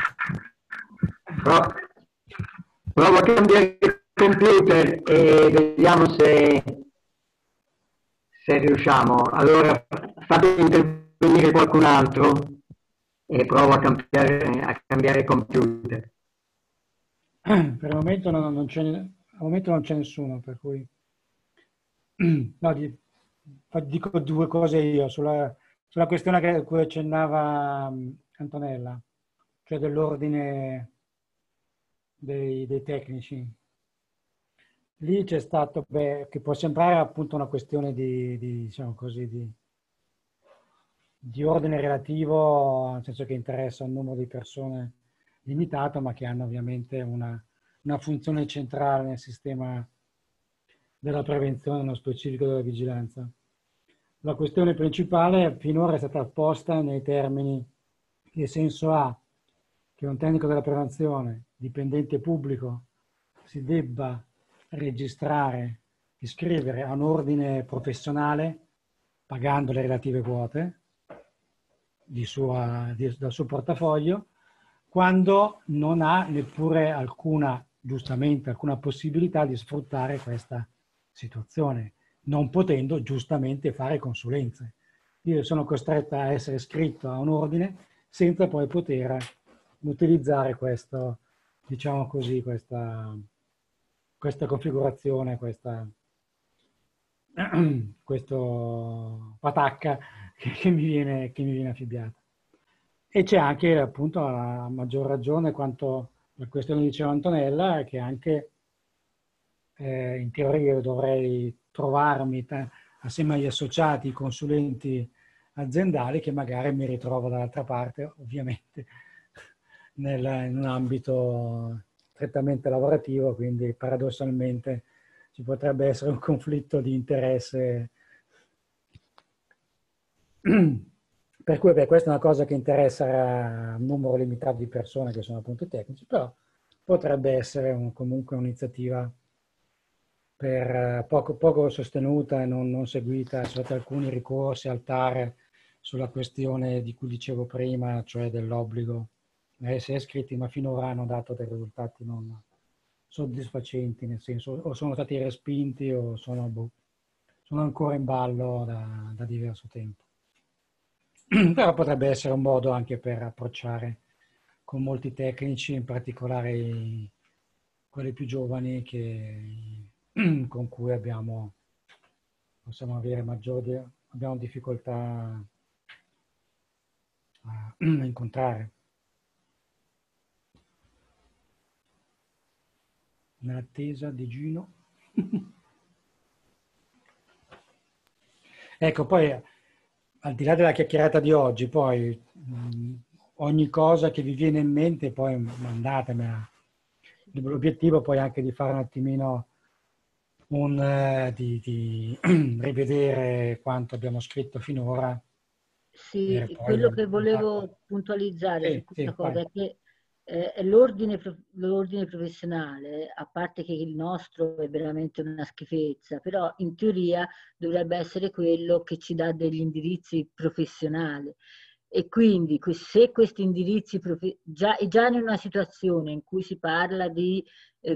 Pro- provo a cambiare il computer e vediamo se, se riusciamo. Allora fate intervenire qualcun altro e provo a cambiare, a cambiare il computer. Per il momento non, non c'è, al momento non c'è nessuno, per cui no, di, dico due cose io sulla, sulla questione che, a cui accennava um, Antonella, cioè dell'ordine dei, dei tecnici. Lì c'è stato, beh, che può sembrare appunto una questione di, di diciamo così, di, di ordine relativo, nel senso che interessa un numero di persone limitato, ma che hanno ovviamente una, una funzione centrale nel sistema della prevenzione, nello specifico della vigilanza. La questione principale finora è stata posta nei termini: che senso ha che un tecnico della prevenzione, dipendente pubblico, si debba registrare, iscrivere a un ordine professionale pagando le relative quote di sua, di, dal suo portafoglio, quando non ha neppure alcuna, giustamente, alcuna possibilità di sfruttare questa situazione, non potendo giustamente fare consulenze. Io sono costretto a essere iscritto a un ordine senza poi poter utilizzare questo, diciamo così, questa, questa configurazione, questa, questo patacca che, che, mi viene, che mi viene affibbiata. E c'è anche, appunto, a maggior ragione quanto la questione che diceva Antonella, che anche eh, in teoria io dovrei trovarmi assieme agli associati, i consulenti aziendali, che magari mi ritrovo dall'altra parte, ovviamente, nel, in un ambito strettamente lavorativo, quindi paradossalmente ci potrebbe essere un conflitto di interesse. Per cui beh, questa è una cosa che interessa un numero limitato di persone che sono appunto tecnici, però potrebbe essere un, comunque un'iniziativa per poco, poco sostenuta e non, non seguita, sono stati alcuni ricorsi al T A R sulla questione di cui dicevo prima, cioè dell'obbligo di essere iscritti, ma finora hanno dato dei risultati non soddisfacenti, nel senso o sono stati respinti o sono, boh, sono ancora in ballo da, da diverso tempo. Però potrebbe essere un modo anche per approcciare con molti tecnici, in particolare i, quelli più giovani, che, con cui abbiamo, possiamo avere maggiori, abbiamo difficoltà a incontrare. Nell'attesa di Gino. Ecco, poi al di là della chiacchierata di oggi, poi mh, ogni cosa che vi viene in mente, poi mandatemela. L'obiettivo poi è anche di fare un attimino un, eh, di, di rivedere quanto abbiamo scritto finora. Sì, quello che volevo puntualizzare sì, su questa sì, cosa vai. È che eh, l'ordine, l'ordine professionale, a parte che il nostro è veramente una schifezza, però in teoria dovrebbe essere quello che ci dà degli indirizzi professionali. E quindi se questi indirizzi, già, già in una situazione in cui si parla di, eh,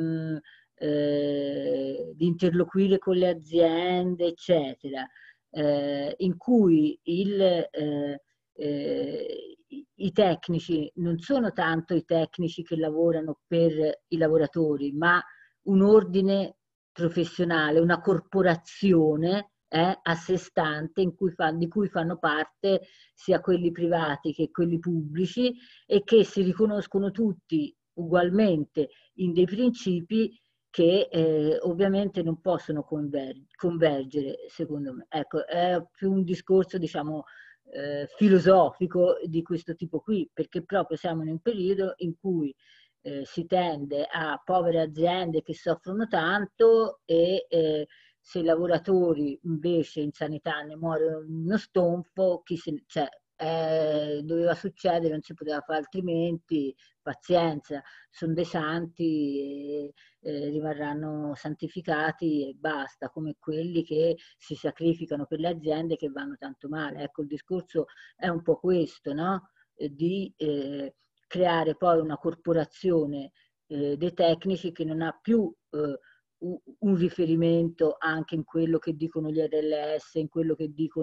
eh, di interloquire con le aziende, eccetera, eh, in cui il, eh, eh, i tecnici non sono tanto i tecnici che lavorano per i lavoratori, ma un ordine professionale, una corporazione eh, a sé stante in cui fa, di cui fanno parte sia quelli privati che quelli pubblici e che si riconoscono tutti ugualmente in dei principi che eh, ovviamente non possono convergere, convergere, secondo me. Ecco, è più un discorso, diciamo, eh, filosofico di questo tipo qui, perché proprio siamo in un periodo in cui eh, si tende a povere aziende che soffrono tanto e eh, se i lavoratori invece in sanità ne muore uno stonfo, chi se, cioè, eh, doveva succedere, non si poteva fare altrimenti, pazienza, sono dei santi e eh, rimarranno santificati e basta, come quelli che si sacrificano per le aziende che vanno tanto male. Ecco, il discorso è un po' questo, no? Eh, di eh, creare poi una corporazione eh, dei tecnici che non ha più eh, un riferimento anche in quello che dicono gli R L S, in quello che dicono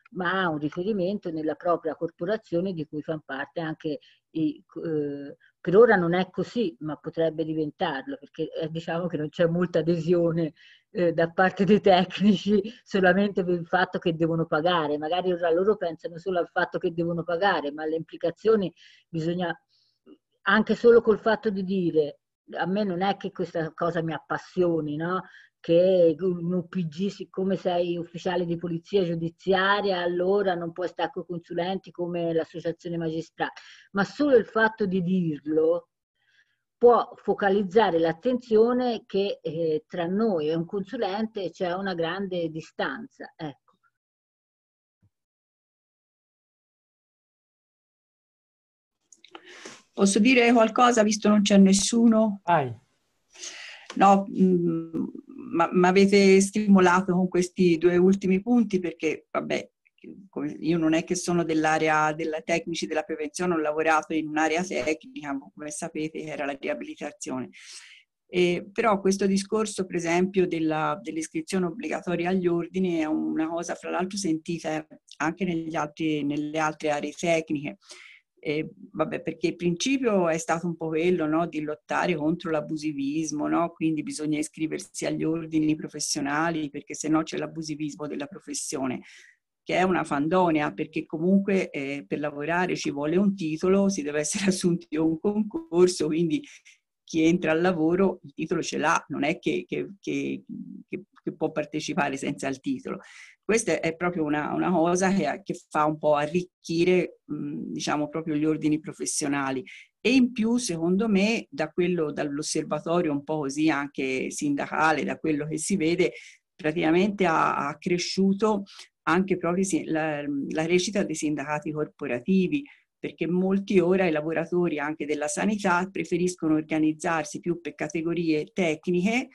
ma ha un riferimento nella propria corporazione di cui fanno parte anche i... Eh, per ora non è così, ma potrebbe diventarlo, perché eh, diciamo che non c'è molta adesione eh, da parte dei tecnici solamente per il fatto che devono pagare. Magari ora loro pensano solo al fatto che devono pagare, ma le implicazioni bisogna, anche solo col fatto di dire, a me non è che questa cosa mi appassioni, no? Che un U P G, siccome sei ufficiale di polizia giudiziaria, allora non puoi stare con i consulenti come l'associazione magistrale, ma solo il fatto di dirlo può focalizzare l'attenzione che eh, tra noi e un consulente c'è una grande distanza. Ecco. Posso dire qualcosa, visto non c'è nessuno? Vai. No, mh, ma mi avete stimolato con questi due ultimi punti perché, vabbè, io non è che sono dell'area della tecnici della prevenzione, ho lavorato in un'area tecnica, come sapete, che era la riabilitazione. Eh, però questo discorso, per esempio, della, dell'iscrizione obbligatoria agli ordini è una cosa, fra l'altro, sentita anche negli altri, nelle altre aree tecniche. Eh, vabbè, perché il principio è stato un po' quello, no? Di lottare contro l'abusivismo, no? Quindi bisogna iscriversi agli ordini professionali perché sennò c'è l'abusivismo della professione, che è una fandonia, perché comunque eh, per lavorare ci vuole un titolo, si deve essere assunti a un concorso, quindi chi entra al lavoro il titolo ce l'ha, non è che, che, che, che, che può partecipare senza il titolo. Questa è proprio una, una cosa che, che fa un po' arricchire, mh, diciamo, proprio gli ordini professionali. E in più, secondo me, da quello, dall'osservatorio un po' così anche sindacale, da quello che si vede, praticamente ha, ha cresciuto anche proprio la, la recita dei sindacati corporativi, perché molti ora i lavoratori anche della sanità preferiscono organizzarsi più per categorie tecniche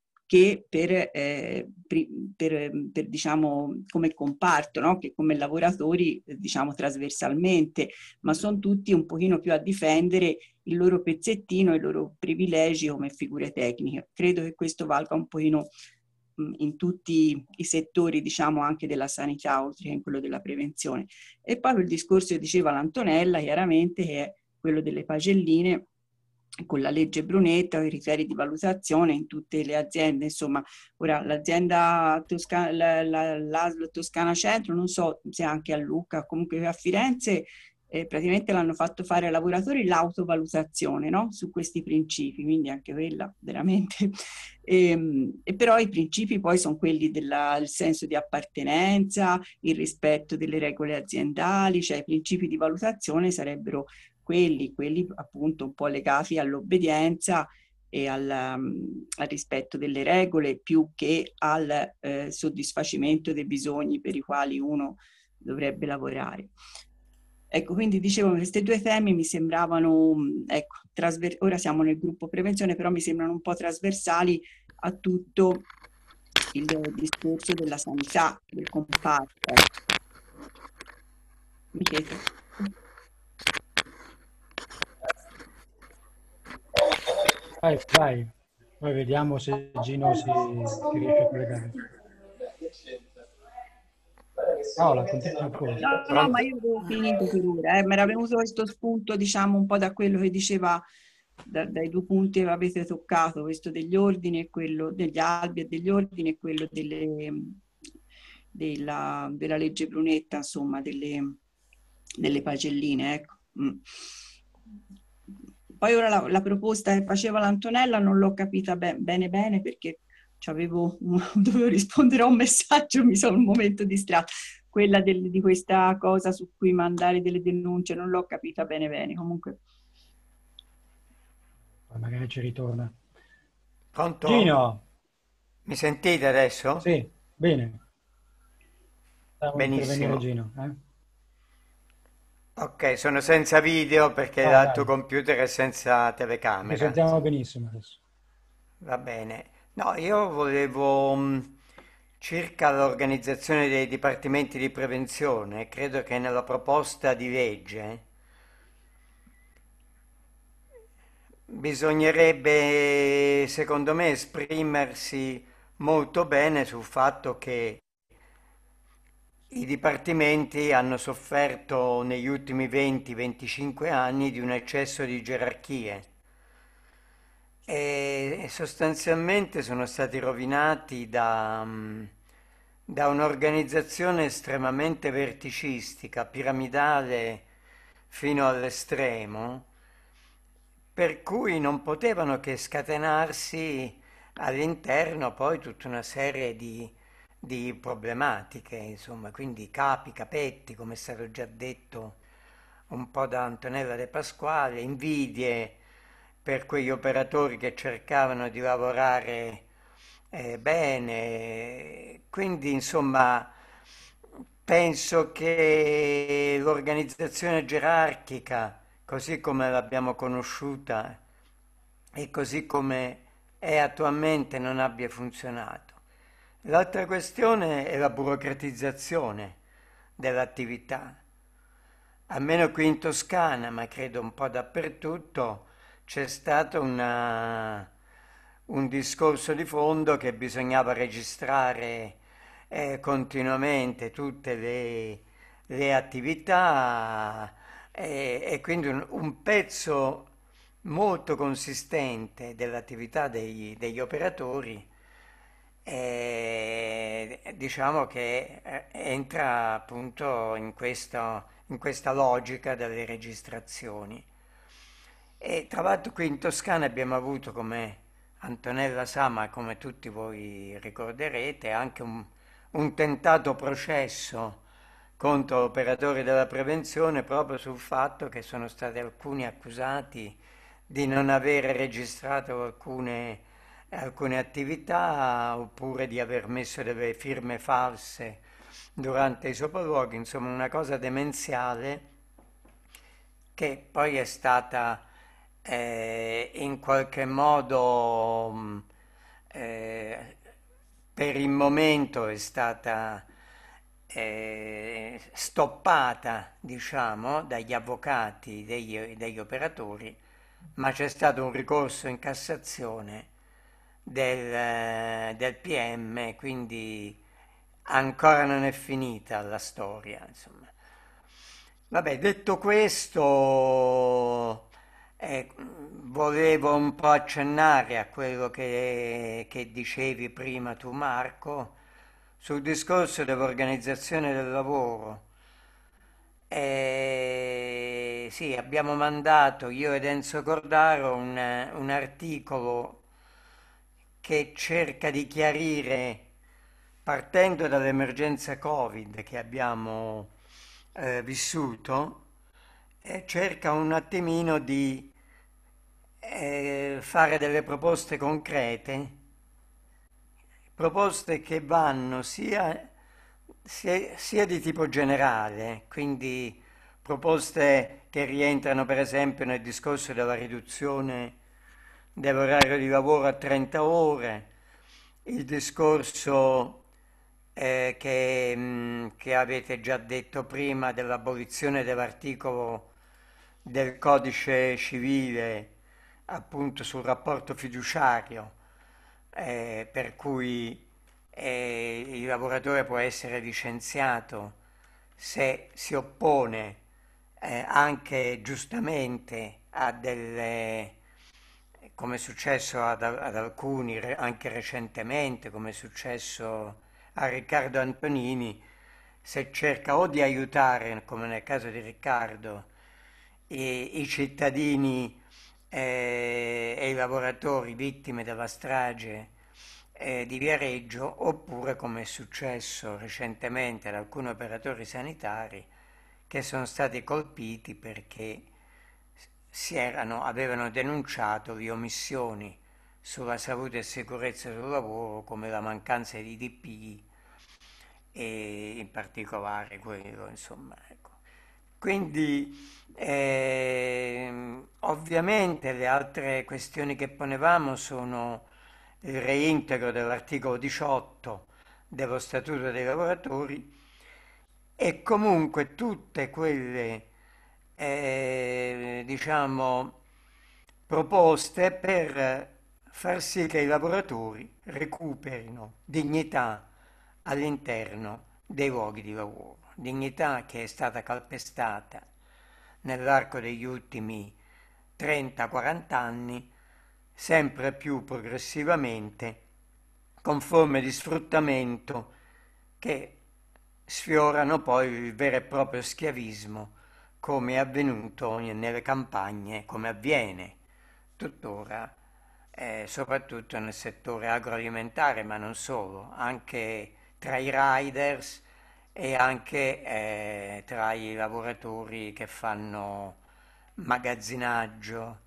che per, eh, per, per diciamo, come comparto, no? Che come lavoratori, diciamo, trasversalmente, ma sono tutti un pochino più a difendere il loro pezzettino, i loro privilegi come figure tecniche. Credo che questo valga un pochino in tutti i settori, diciamo, anche della sanità, oltre che in quello della prevenzione. E poi il discorso che diceva l'Antonella, chiaramente, che è quello delle pagelline, con la legge Brunetta, i criteri di valutazione in tutte le aziende. Insomma, ora l'azienda Toscana, la, la, l'A S L Toscana Centro, non so se anche a Lucca, comunque a Firenze, eh, praticamente l'hanno fatto fare ai lavoratori l'autovalutazione, no? Su questi principi, quindi anche quella veramente. E, e però i principi poi sono quelli del senso di appartenenza, il rispetto delle regole aziendali, cioè i principi di valutazione sarebbero quelli, quelli appunto un po' legati all'obbedienza e al, um, al rispetto delle regole più che al eh, soddisfacimento dei bisogni per i quali uno dovrebbe lavorare. Ecco, quindi dicevo che questi due temi mi sembravano, ecco, trasver- ora siamo nel gruppo prevenzione, però mi sembrano un po' trasversali a tutto il discorso della sanità, del comparto. Mi chiedo. Vai, vai. Poi vediamo se Gino si, si riesce a collegare. Paola, continua ancora. No, no, ma io avevo finito per ora. Eh. Mi era venuto questo spunto, diciamo, un po' da quello che diceva, da, dai due punti che avete toccato, questo degli ordini e quello degli albi e degli ordini e quello delle, della, della legge Brunetta, insomma, delle, delle pagelline, ecco. Mm. Poi ora la, la proposta che faceva l'Antonella non l'ho capita be- bene bene perché c'avevo, dovevo rispondere a un messaggio, mi sono un momento distratto. Quella del, di questa cosa su cui mandare delle denunce non l'ho capita bene bene, comunque. Magari ci ritorna. Pronto? Gino! Mi sentite adesso? Sì, bene. Stavo Benissimo. intervenire Gino. Eh? Ok, sono senza video perché Ah, dal dai. tuo computer è senza Ci telecamera. sentiamo benissimo adesso. Va bene. No, io volevo mh, circa l'organizzazione dei dipartimenti di prevenzione, credo che nella proposta di legge bisognerebbe, secondo me, esprimersi molto bene sul fatto che i dipartimenti hanno sofferto negli ultimi venti venticinque anni di un eccesso di gerarchie e sostanzialmente sono stati rovinati da, mm, da un'organizzazione estremamente verticistica, piramidale fino all'estremo, per cui non potevano che scatenarsi all'interno poi tutta una serie di, di problematiche, insomma, quindi capi, capetti, come è stato già detto un po' da Antonella De Pasquale, invidie per quegli operatori che cercavano di lavorare eh, bene, quindi insomma penso che l'organizzazione gerarchica, così come l'abbiamo conosciuta e così come è attualmente, non abbia funzionato. L'altra questione è la burocratizzazione dell'attività. Almeno qui in Toscana, ma credo un po' dappertutto, c'è stato una- un discorso di fondo che bisognava registrare eh, continuamente tutte le, le attività e, e quindi un, un pezzo molto consistente dell'attività degli, degli operatori eh, diciamo che eh, entra appunto in questo- in questa logica delle registrazioni. E tra l'altro qui in Toscana abbiamo avuto, come Antonella sa, ma come tutti voi ricorderete, anche un, un tentato processo contro operatori della prevenzione proprio sul fatto che sono stati alcuni accusati di non avere registrato alcune, alcune attività oppure di aver messo delle firme false durante i sopralluoghi, insomma una cosa demenziale che poi è stata eh, in qualche modo mh, eh, per il momento è stata eh, stoppata, diciamo, dagli avvocati degli, degli operatori, ma c'è stato un ricorso in Cassazione del, del P M, quindi ancora non è finita la storia, insomma. Vabbè, detto questo, eh, volevo un po' accennare a quello che, che dicevi prima tu, Marco, sul discorso dell'organizzazione del lavoro. Eh, sì, abbiamo mandato io ed Enzo Cordaro un, un articolo che cerca di chiarire, partendo dall'emergenza Covid che abbiamo eh, vissuto, eh, cerca un attimino di eh, fare delle proposte concrete, proposte che vanno sia, sia, sia di tipo generale, quindi proposte che rientrano per esempio nel discorso della riduzione dell'orario di lavoro a trenta ore, il discorso eh, che, mh, che avete già detto prima dell'abolizione dell'articolo del codice civile appunto sul rapporto fiduciario, eh, per cui eh, il lavoratore può essere licenziato se si oppone eh, anche giustamente a delle, come è successo ad, ad alcuni re- anche recentemente, come è successo a Riccardo Antonini, se cerca o di aiutare, come nel caso di Riccardo, i, i cittadini eh, e i lavoratori vittime della strage eh, di Viareggio, oppure come è successo recentemente ad alcuni operatori sanitari che sono stati colpiti perché si erano, avevano denunciato le omissioni sulla salute e sicurezza sul lavoro, come la mancanza di D P I e in particolare quello, insomma, ecco. Quindi ehm, ovviamente le altre questioni che ponevamo sono il reintegro dell'articolo diciotto dello Statuto dei lavoratori e comunque tutte quelle eh, diciamo proposte per far sì che i lavoratori recuperino dignità all'interno dei luoghi di lavoro. Dignità che è stata calpestata nell'arco degli ultimi trenta quaranta anni, sempre più progressivamente, con forme di sfruttamento che sfiorano poi il vero e proprio schiavismo, come è avvenuto nelle campagne, come avviene tuttora, eh, soprattutto nel settore agroalimentare, ma non solo, anche tra i riders e anche eh, tra i lavoratori che fanno magazzinaggio,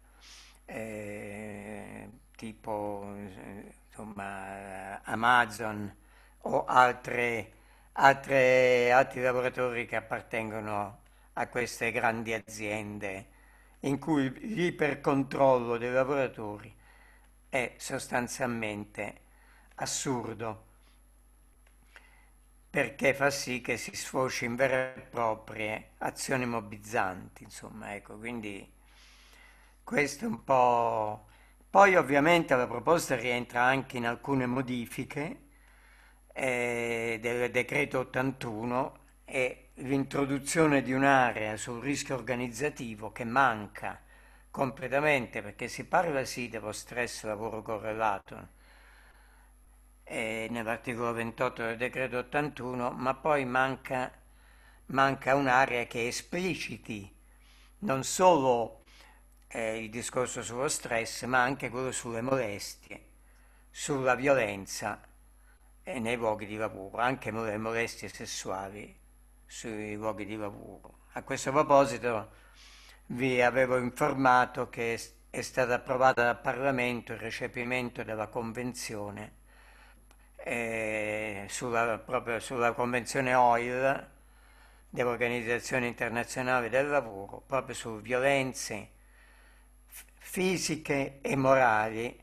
eh, tipo eh, insomma, Amazon o altre, altre, altri lavoratori che appartengono a queste grandi aziende in cui l'ipercontrollo dei lavoratori è sostanzialmente assurdo, perché fa sì che si sfoci in vere e proprie azioni mobbizzanti, insomma, ecco, quindi questo è un po'. Poi ovviamente la proposta rientra anche in alcune modifiche eh, del decreto ottantuno e l'introduzione di un'area sul rischio organizzativo che manca completamente, perché si parla sì dello stress lavoro correlato eh, nell'articolo ventotto del decreto ottantuno, ma poi manca, manca un'area che espliciti non solo eh, il discorso sullo stress, ma anche quello sulle molestie, sulla violenza eh, nei luoghi di lavoro, anche le molestie sessuali sui luoghi di lavoro. A questo proposito vi avevo informato che è è stato approvato dal Parlamento il recepimento della Convenzione eh, sulla, proprio sulla Convenzione O I L dell'Organizzazione Internazionale del Lavoro, proprio su violenze f- fisiche e morali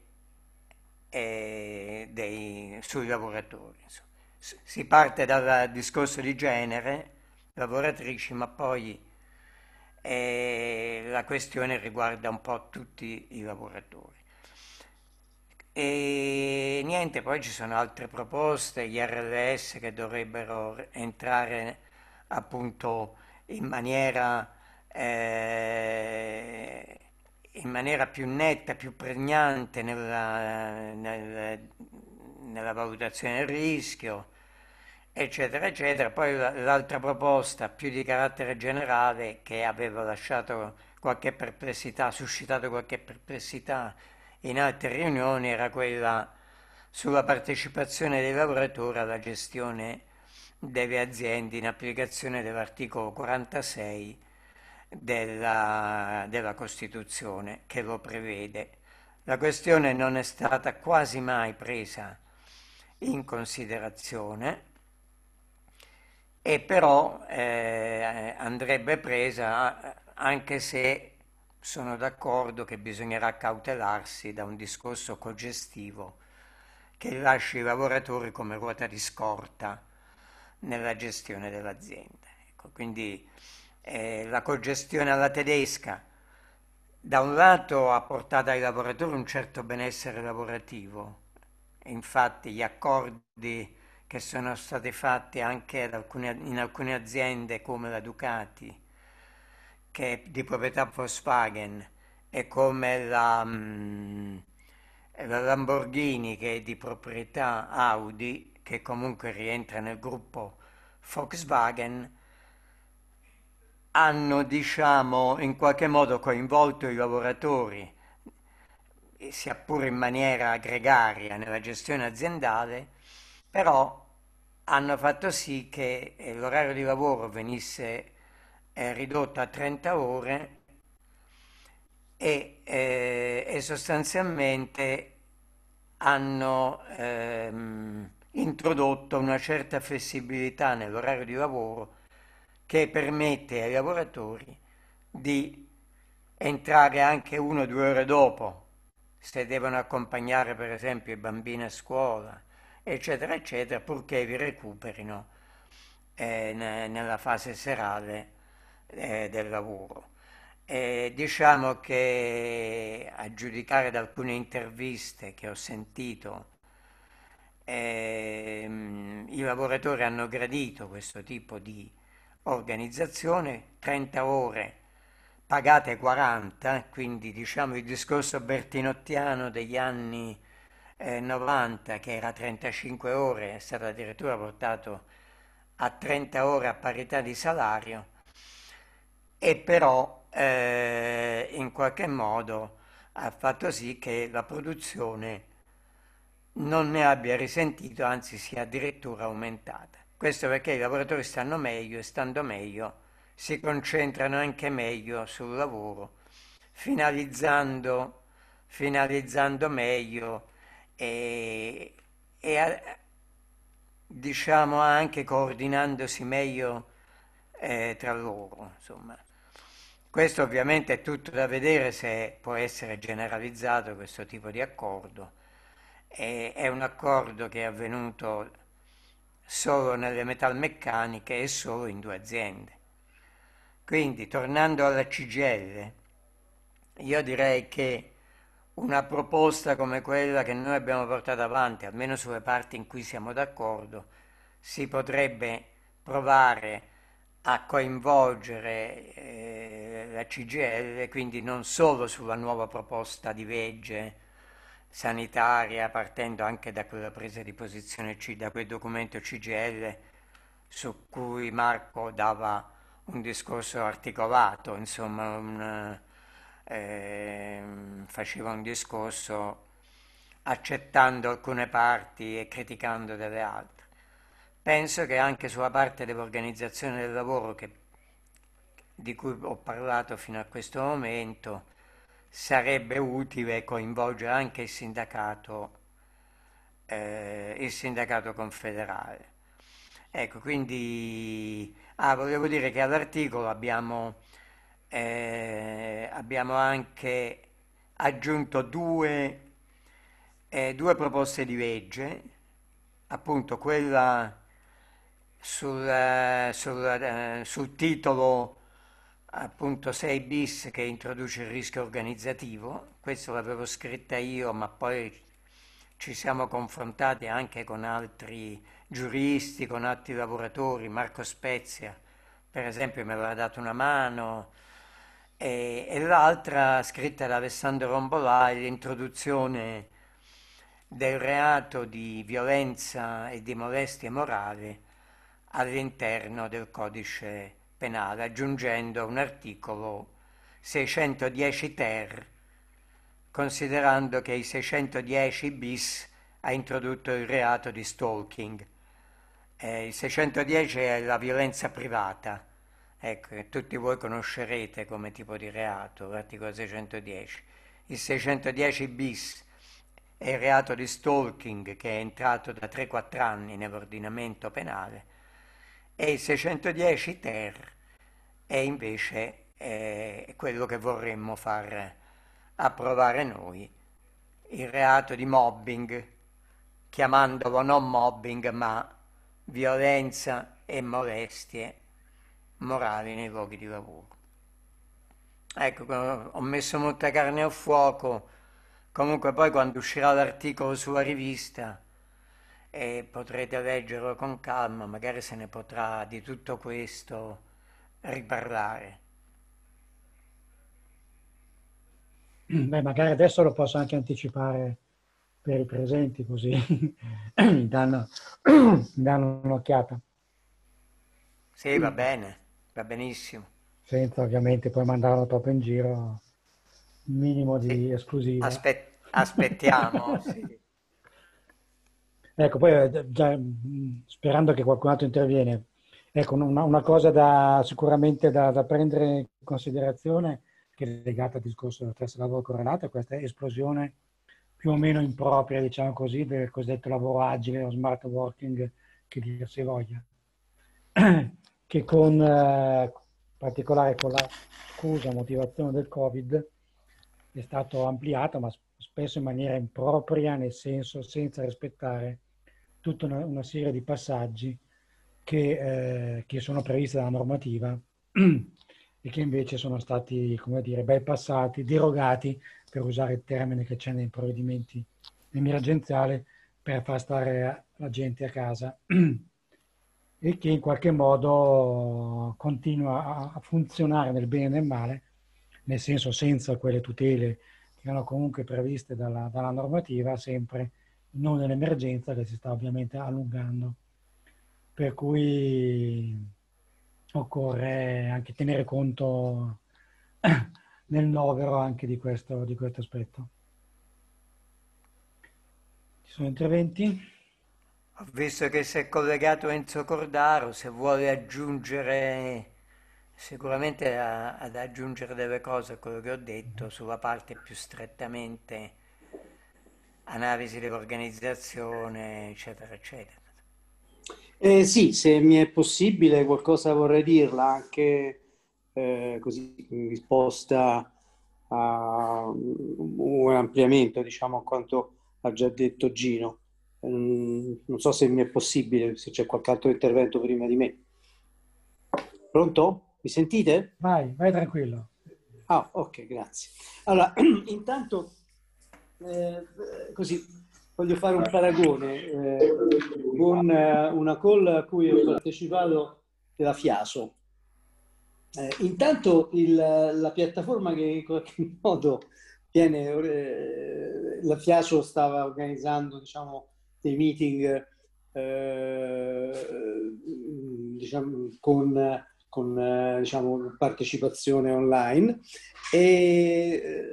eh, dei, sui lavoratori. Insomma. S- Si parte dal discorso di genere, lavoratrici, ma poi eh, la questione riguarda un po' tutti i lavoratori. E niente, poi ci sono altre proposte, gli R L S che dovrebbero entrare appunto in maniera, eh, in maniera più netta, più pregnante nella, nel- nella valutazione del rischio, eccetera, eccetera. Poi la- l'altra proposta più di carattere generale che aveva lasciato qualche perplessità, suscitato qualche perplessità in altre riunioni era quella sulla partecipazione dei lavoratori alla gestione delle aziende in applicazione dell'articolo quarantasei della, della Costituzione che lo prevede. La questione non è stata quasi mai presa in considerazione e però eh, andrebbe presa anche se sono d'accordo che bisognerà cautelarsi da un discorso coggestivo che lasci i lavoratori come ruota di scorta nella gestione dell'azienda. Ecco, quindi eh, la coggestione alla tedesca da un lato ha portato ai lavoratori un certo benessere lavorativo, infatti gli accordi che sono stati fatti anche ad alcune- in alcune aziende come la Ducati, che è di proprietà Volkswagen, e come la, mm, la Lamborghini, che è di proprietà Audi, che comunque rientra nel gruppo Volkswagen, hanno, diciamo, in qualche modo coinvolto i lavoratori, sia pure in maniera gregaria, nella gestione aziendale, però hanno fatto sì che eh, l'orario di lavoro venisse eh, ridotto a trenta ore e, eh, e sostanzialmente hanno ehm, introdotto una certa flessibilità nell'orario di lavoro che permette ai lavoratori di entrare anche una o due ore dopo, se devono accompagnare per esempio i bambini a scuola, eccetera, eccetera, purché li recuperino eh, ne- nella fase serale eh, del lavoro. E diciamo che a giudicare da alcune interviste che ho sentito, ehm, i lavoratori hanno gradito questo tipo di organizzazione, trenta ore pagate quaranta, quindi diciamo il discorso bertinottiano degli anni eh, novanta, che era trentacinque ore, è stato addirittura portato a trenta ore a parità di salario, e però eh, in qualche modo ha fatto sì che la produzione non ne abbia risentito, anzi sia addirittura aumentata. Questo perché i lavoratori stanno meglio, e stando meglio si concentrano anche meglio sul lavoro, finalizzando, finalizzando meglio e, e diciamo anche coordinandosi meglio eh, tra loro, insomma. Questo ovviamente è tutto da vedere se può essere generalizzato questo tipo di accordo. E, è un accordo che è avvenuto solo nelle metalmeccaniche e solo in due aziende. Quindi, tornando alla C G I L, io direi che una proposta come quella che noi abbiamo portato avanti, almeno sulle parti in cui siamo d'accordo, si potrebbe provare a coinvolgere eh, la C G I L, quindi non solo sulla nuova proposta di legge sanitaria, partendo anche da quella presa di posizione, da quel documento C G I L su cui Marco dava un discorso articolato, insomma, un, eh, faceva un discorso accettando alcune parti e criticando delle altre. Penso che anche sulla parte dell'organizzazione del lavoro, che, di cui ho parlato fino a questo momento, sarebbe utile coinvolgere anche il sindacato, eh, il sindacato confederale. Ecco, quindi ah, volevo dire che all'articolo abbiamo, eh, abbiamo anche aggiunto due, eh, due proposte di legge, appunto quella sul, eh, sul, eh, sul titolo appunto sei bis, che introduce il rischio organizzativo. Questo l'avevo scritta io, ma poi ci siamo confrontati anche con altri giuristi, con altri lavoratori. Marco Spezia, per esempio, mi aveva dato una mano, e, e l'altra, scritta da Alessandro Rombolai, l'introduzione del reato di violenza e di molestia morale all'interno del codice penale, aggiungendo un articolo seicentodieci ter, considerando che il seicentodieci bis ha introdotto il reato di stalking. Eh, il seicentodieci è la violenza privata, ecco, che tutti voi conoscerete come tipo di reato, l'articolo seicentodieci. Il seicentodieci bis è il reato di stalking, che è entrato da tre quattro anni nell'ordinamento penale, e il seicentodieci ter è invece eh, quello che vorremmo far approvare noi, il reato di mobbing, chiamandolo non mobbing ma violenza e molestie morali nei luoghi di lavoro. Ecco, ho messo molta carne al fuoco. Comunque poi, quando uscirà l'articolo sulla rivista, e potrete leggerlo con calma, magari se ne potrà di tutto questo riparlare. Beh, magari adesso lo posso anche anticipare per i presenti, così mi danno, mi danno un'occhiata. Sì, va bene, va benissimo. Senza ovviamente poi mandarlo troppo in giro, un minimo di Sì. esclusiva. Aspe- aspettiamo, sì. Ecco, poi già, sperando che qualcun altro interviene, ecco, una, una cosa da, sicuramente da, da prendere in considerazione, che è legata al discorso del stress lavoro correlato, è questa esplosione più o meno impropria, diciamo così, del cosiddetto lavoro agile o smart working, che dir si voglia, che con, eh, in particolare con la scusa motivazione del Covid, è stato ampliato, ma spesso in maniera impropria, nel senso senza rispettare tutta una, una serie di passaggi che, eh, che sono previsti dalla normativa e che invece sono stati, come dire, bypassati, derogati, per usare il termine che c'è nei provvedimenti emergenziali, per far stare la gente a casa e che in qualche modo continua a funzionare nel bene e nel male, nel senso senza quelle tutele che erano comunque previste dalla, dalla normativa, sempre non nell'emergenza che si sta ovviamente allungando. Per cui occorre anche tenere conto nel novero anche di questo, di questo aspetto. Ci sono interventi? Ho visto che si è collegato Enzo Cordaro, se vuole aggiungere, sicuramente a- ad aggiungere delle cose a quello che ho detto sulla parte più strettamente analisi dell'organizzazione, eccetera, eccetera. Eh, sì, se mi è possibile qualcosa vorrei dirla anche eh, così in risposta a un ampliamento, diciamo, a quanto ha già detto Gino. Mm, non so se mi è possibile, se c'è qualche altro intervento prima di me. Pronto? Mi sentite? Vai, vai tranquillo. Ah, ok, grazie. Allora, intanto, eh, così, voglio fare un paragone eh, con eh, una call a cui ho partecipato della FIASO. Eh, intanto il, la piattaforma che in qualche modo viene, eh, la FIASO stava organizzando, diciamo, dei meeting eh, diciamo, con, con eh, diciamo, partecipazione online e eh,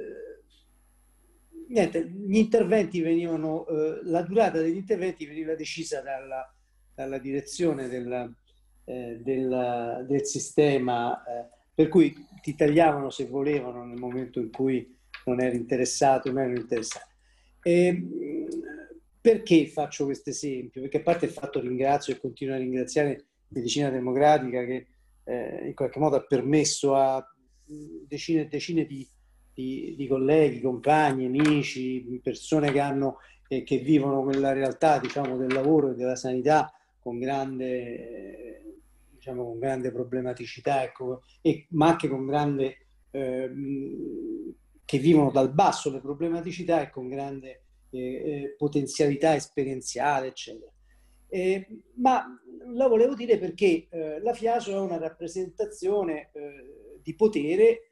niente, gli interventi venivano, eh, la durata degli interventi veniva decisa dalla, dalla direzione del, eh, del, del sistema, eh, per cui ti tagliavano se volevano nel momento in cui non eri interessato, non erano interessati. E, perché faccio questo esempio? Perché a parte il fatto ringrazio e continuo a ringraziare Medicina Democratica che eh, in qualche modo ha permesso a decine e decine di, di, di colleghi, compagni, amici, persone che hanno e che vivono quella realtà, diciamo, del lavoro e della sanità con grande, diciamo, con grande problematicità, ecco, e, ma anche con grande eh, che vivono dal basso le problematicità e con grande eh, eh, potenzialità esperienziale, eccetera. Eh, ma lo volevo dire perché eh, la FIASO è una rappresentazione eh, di potere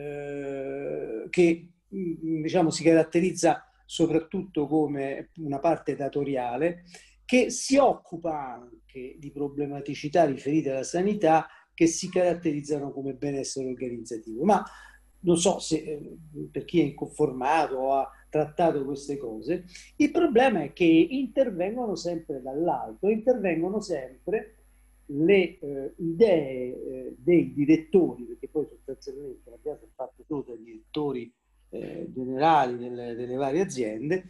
eh, che diciamo si caratterizza soprattutto come una parte datoriale che si occupa anche di problematicità riferite alla sanità che si caratterizzano come benessere organizzativo. Ma non so se eh, per chi è inconformato o ha trattato queste cose, il problema è che intervengono sempre dall'alto, intervengono sempre le eh, idee eh, dei direttori, perché poi sostanzialmente la piazza è fatta solo dai direttori eh, generali delle, delle varie aziende,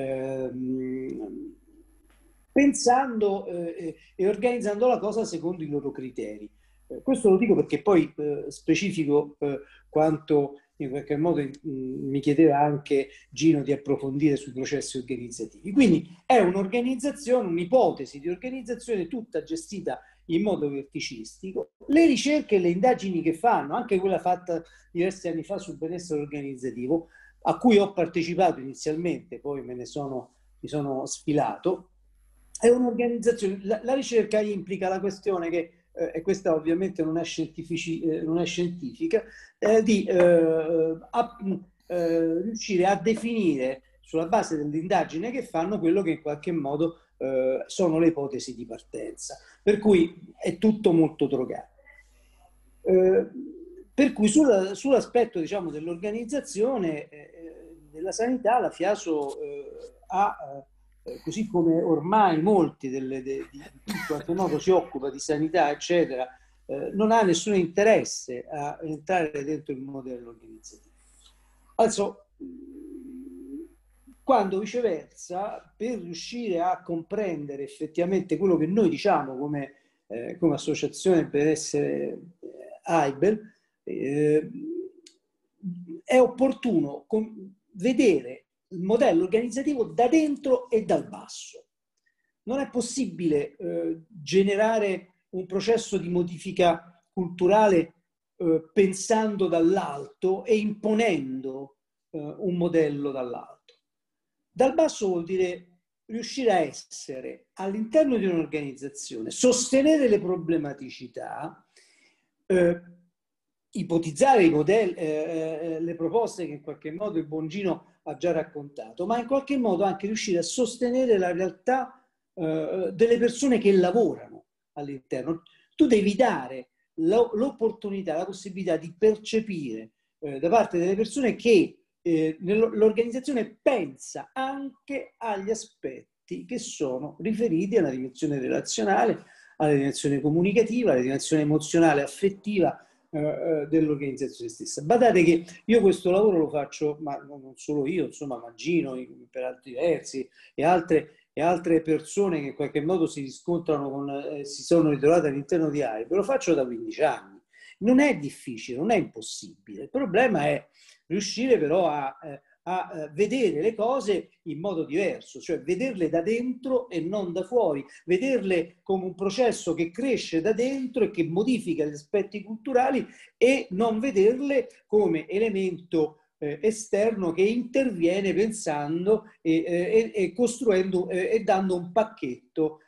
ehm, pensando eh, e organizzando la cosa secondo i loro criteri. Eh, questo lo dico perché poi eh, specifico eh, quanto in qualche modo mh, mi chiedeva anche Gino di approfondire sui processi organizzativi. Quindi è un'organizzazione, un'ipotesi di organizzazione tutta gestita in modo verticistico. Le ricerche e le indagini che fanno, anche quella fatta diversi anni fa sul benessere organizzativo, a cui ho partecipato inizialmente, poi me ne sono, mi sono sfilato, è un'organizzazione, la, la ricerca implica la questione che Eh, e questa ovviamente non è, eh, non è scientifica, eh, di eh, a, eh, riuscire a definire sulla base dell'indagine che fanno quello che in qualche modo eh, sono le ipotesi di partenza. Per cui è tutto molto drogato. Eh, per cui sulla, sull'aspetto diciamo, dell'organizzazione eh, della sanità la FIASO eh, ha così come ormai molti delle, de, di chi in qualche modo si occupa di sanità, eccetera, eh, non ha nessun interesse a entrare dentro il modello organizzativo. Also, quando viceversa, per riuscire a comprendere effettivamente quello che noi diciamo come, eh, come associazione per essere eh, A I B E L, eh, è opportuno vedere il modello organizzativo da dentro e dal basso. Non è possibile eh, generare un processo di modifica culturale eh, pensando dall'alto e imponendo eh, un modello dall'alto. Dal basso vuol dire riuscire a essere all'interno di un'organizzazione, sostenere le problematicità, eh, ipotizzare i modelli, eh, le proposte che in qualche modo il Bongino ha già raccontato, ma in qualche modo anche riuscire a sostenere la realtà eh, delle persone che lavorano all'interno. Tu devi dare l'opportunità, la possibilità di percepire eh, da parte delle persone che eh, l'organizzazione pensa anche agli aspetti che sono riferiti alla dimensione relazionale, alla dimensione comunicativa, alla dimensione emozionale, affettiva eh, dell'organizzazione stessa. Badate che io questo lavoro lo faccio, ma non solo io, insomma, ma Gino per altri versi e altre e altre persone che in qualche modo si riscontrano con, eh, si sono ritrovate all'interno di A I B, lo faccio da quindici anni. Non è difficile, non è impossibile. Il problema è riuscire però a, eh, a vedere le cose in modo diverso, cioè vederle da dentro e non da fuori, vederle come un processo che cresce da dentro e che modifica gli aspetti culturali e non vederle come elemento Eh, esterno che interviene pensando e, e, e costruendo eh, e dando un pacchetto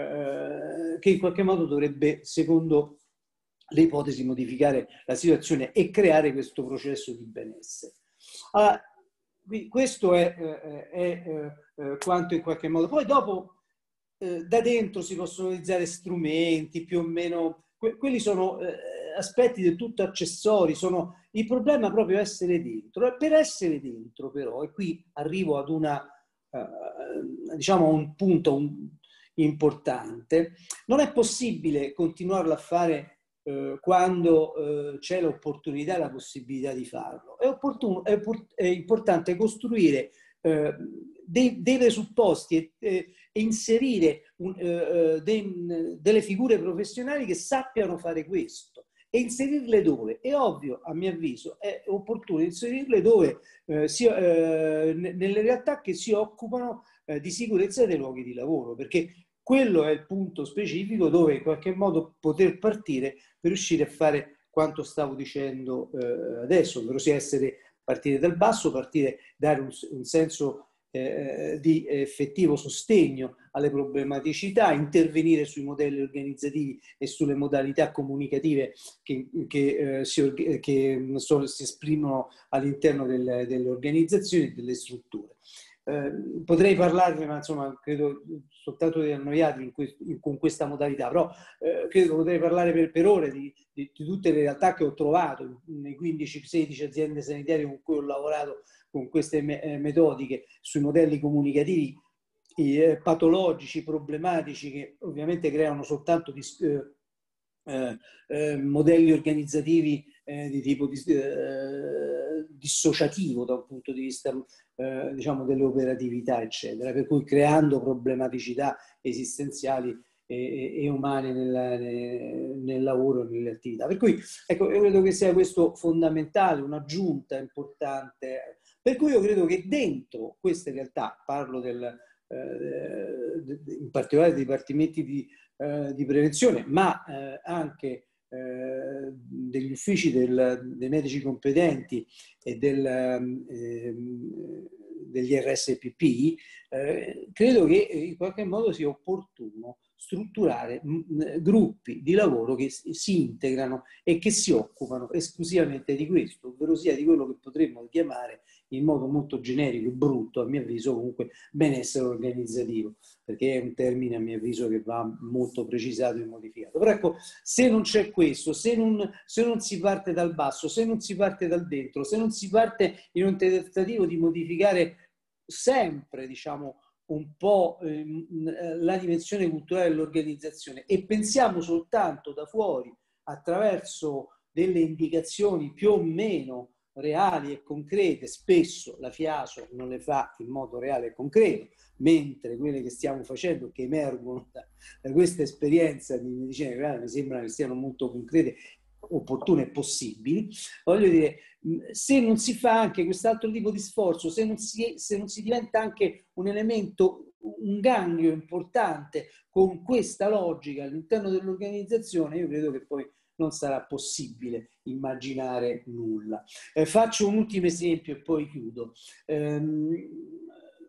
eh, che in qualche modo dovrebbe, secondo le ipotesi, modificare la situazione e creare questo processo di benessere. Allora, questo è, eh, è eh, quanto in qualche modo. Poi dopo eh, da dentro si possono utilizzare strumenti più o meno, que quelli sono eh, aspetti del tutto accessori, sono il problema proprio essere dentro. Per essere dentro però, e qui arrivo ad una, uh, diciamo un punto un, importante, non è possibile continuarlo a fare uh, quando uh, c'è l'opportunità e la possibilità di farlo. È, opportuno, è, è importante costruire uh, dei, dei presupposti e, e inserire un, uh, dei, delle figure professionali che sappiano fare questo. E inserirle dove? È ovvio, a mio avviso, è opportuno inserirle dove eh, si, eh, nelle realtà che si occupano eh, di sicurezza dei luoghi di lavoro, perché quello è il punto specifico dove in qualche modo poter partire per riuscire a fare quanto stavo dicendo eh, adesso, ovvero sia essere, partire dal basso, partire, dare un, un senso eh, di effettivo sostegno alle problematicità, intervenire sui modelli organizzativi e sulle modalità comunicative che, che, eh, si, che so, si esprimono all'interno del, delle organizzazioni e delle strutture. Eh, potrei parlarne, ma insomma credo soltanto di annoiarvi in que in, con questa modalità, però eh, credo potrei parlare per, per ore di, di, di tutte le realtà che ho trovato nei quindici sedici aziende sanitarie con cui ho lavorato con queste me metodiche sui modelli comunicativi eh, patologici, problematici, che ovviamente creano soltanto di, eh, eh, modelli organizzativi eh, di tipo dis eh, dissociativo da un punto di vista eh, diciamo dell'operatività, eccetera, per cui creando problematicità esistenziali e, e umane nel, nel, nel lavoro e nelle attività. Per cui ecco, io credo che sia questo fondamentale, un'aggiunta importante. Per cui io credo che dentro queste realtà, parlo del, eh, in particolare dei dipartimenti di, eh, di prevenzione, ma eh, anche eh, degli uffici del, dei medici competenti e del, eh, degli R S P P, eh, credo che in qualche modo sia opportuno strutturare mh, gruppi di lavoro che si integrano e che si occupano esclusivamente di questo, ovvero sia di quello che potremmo chiamare in modo molto generico e brutto, a mio avviso, comunque benessere organizzativo, perché è un termine a mio avviso che va molto precisato e modificato. Però ecco, se non c'è questo, se non, se non si parte dal basso, se non si parte dal dentro, se non si parte in un tentativo di modificare sempre, diciamo, un po' eh, la dimensione culturale dell'organizzazione e pensiamo soltanto da fuori attraverso delle indicazioni più o meno reali e concrete, spesso la FIASO non le fa in modo reale e concreto, mentre quelle che stiamo facendo, che emergono da, da questa esperienza di medicina generale, mi sembra che siano molto concrete, opportune e possibili. Voglio dire, se non si fa anche quest'altro tipo di sforzo, se non si, se non si diventa anche un elemento, un ganglio importante con questa logica all'interno dell'organizzazione, io credo che poi non sarà possibile immaginare nulla. Eh, faccio un ultimo esempio e poi chiudo. Ehm,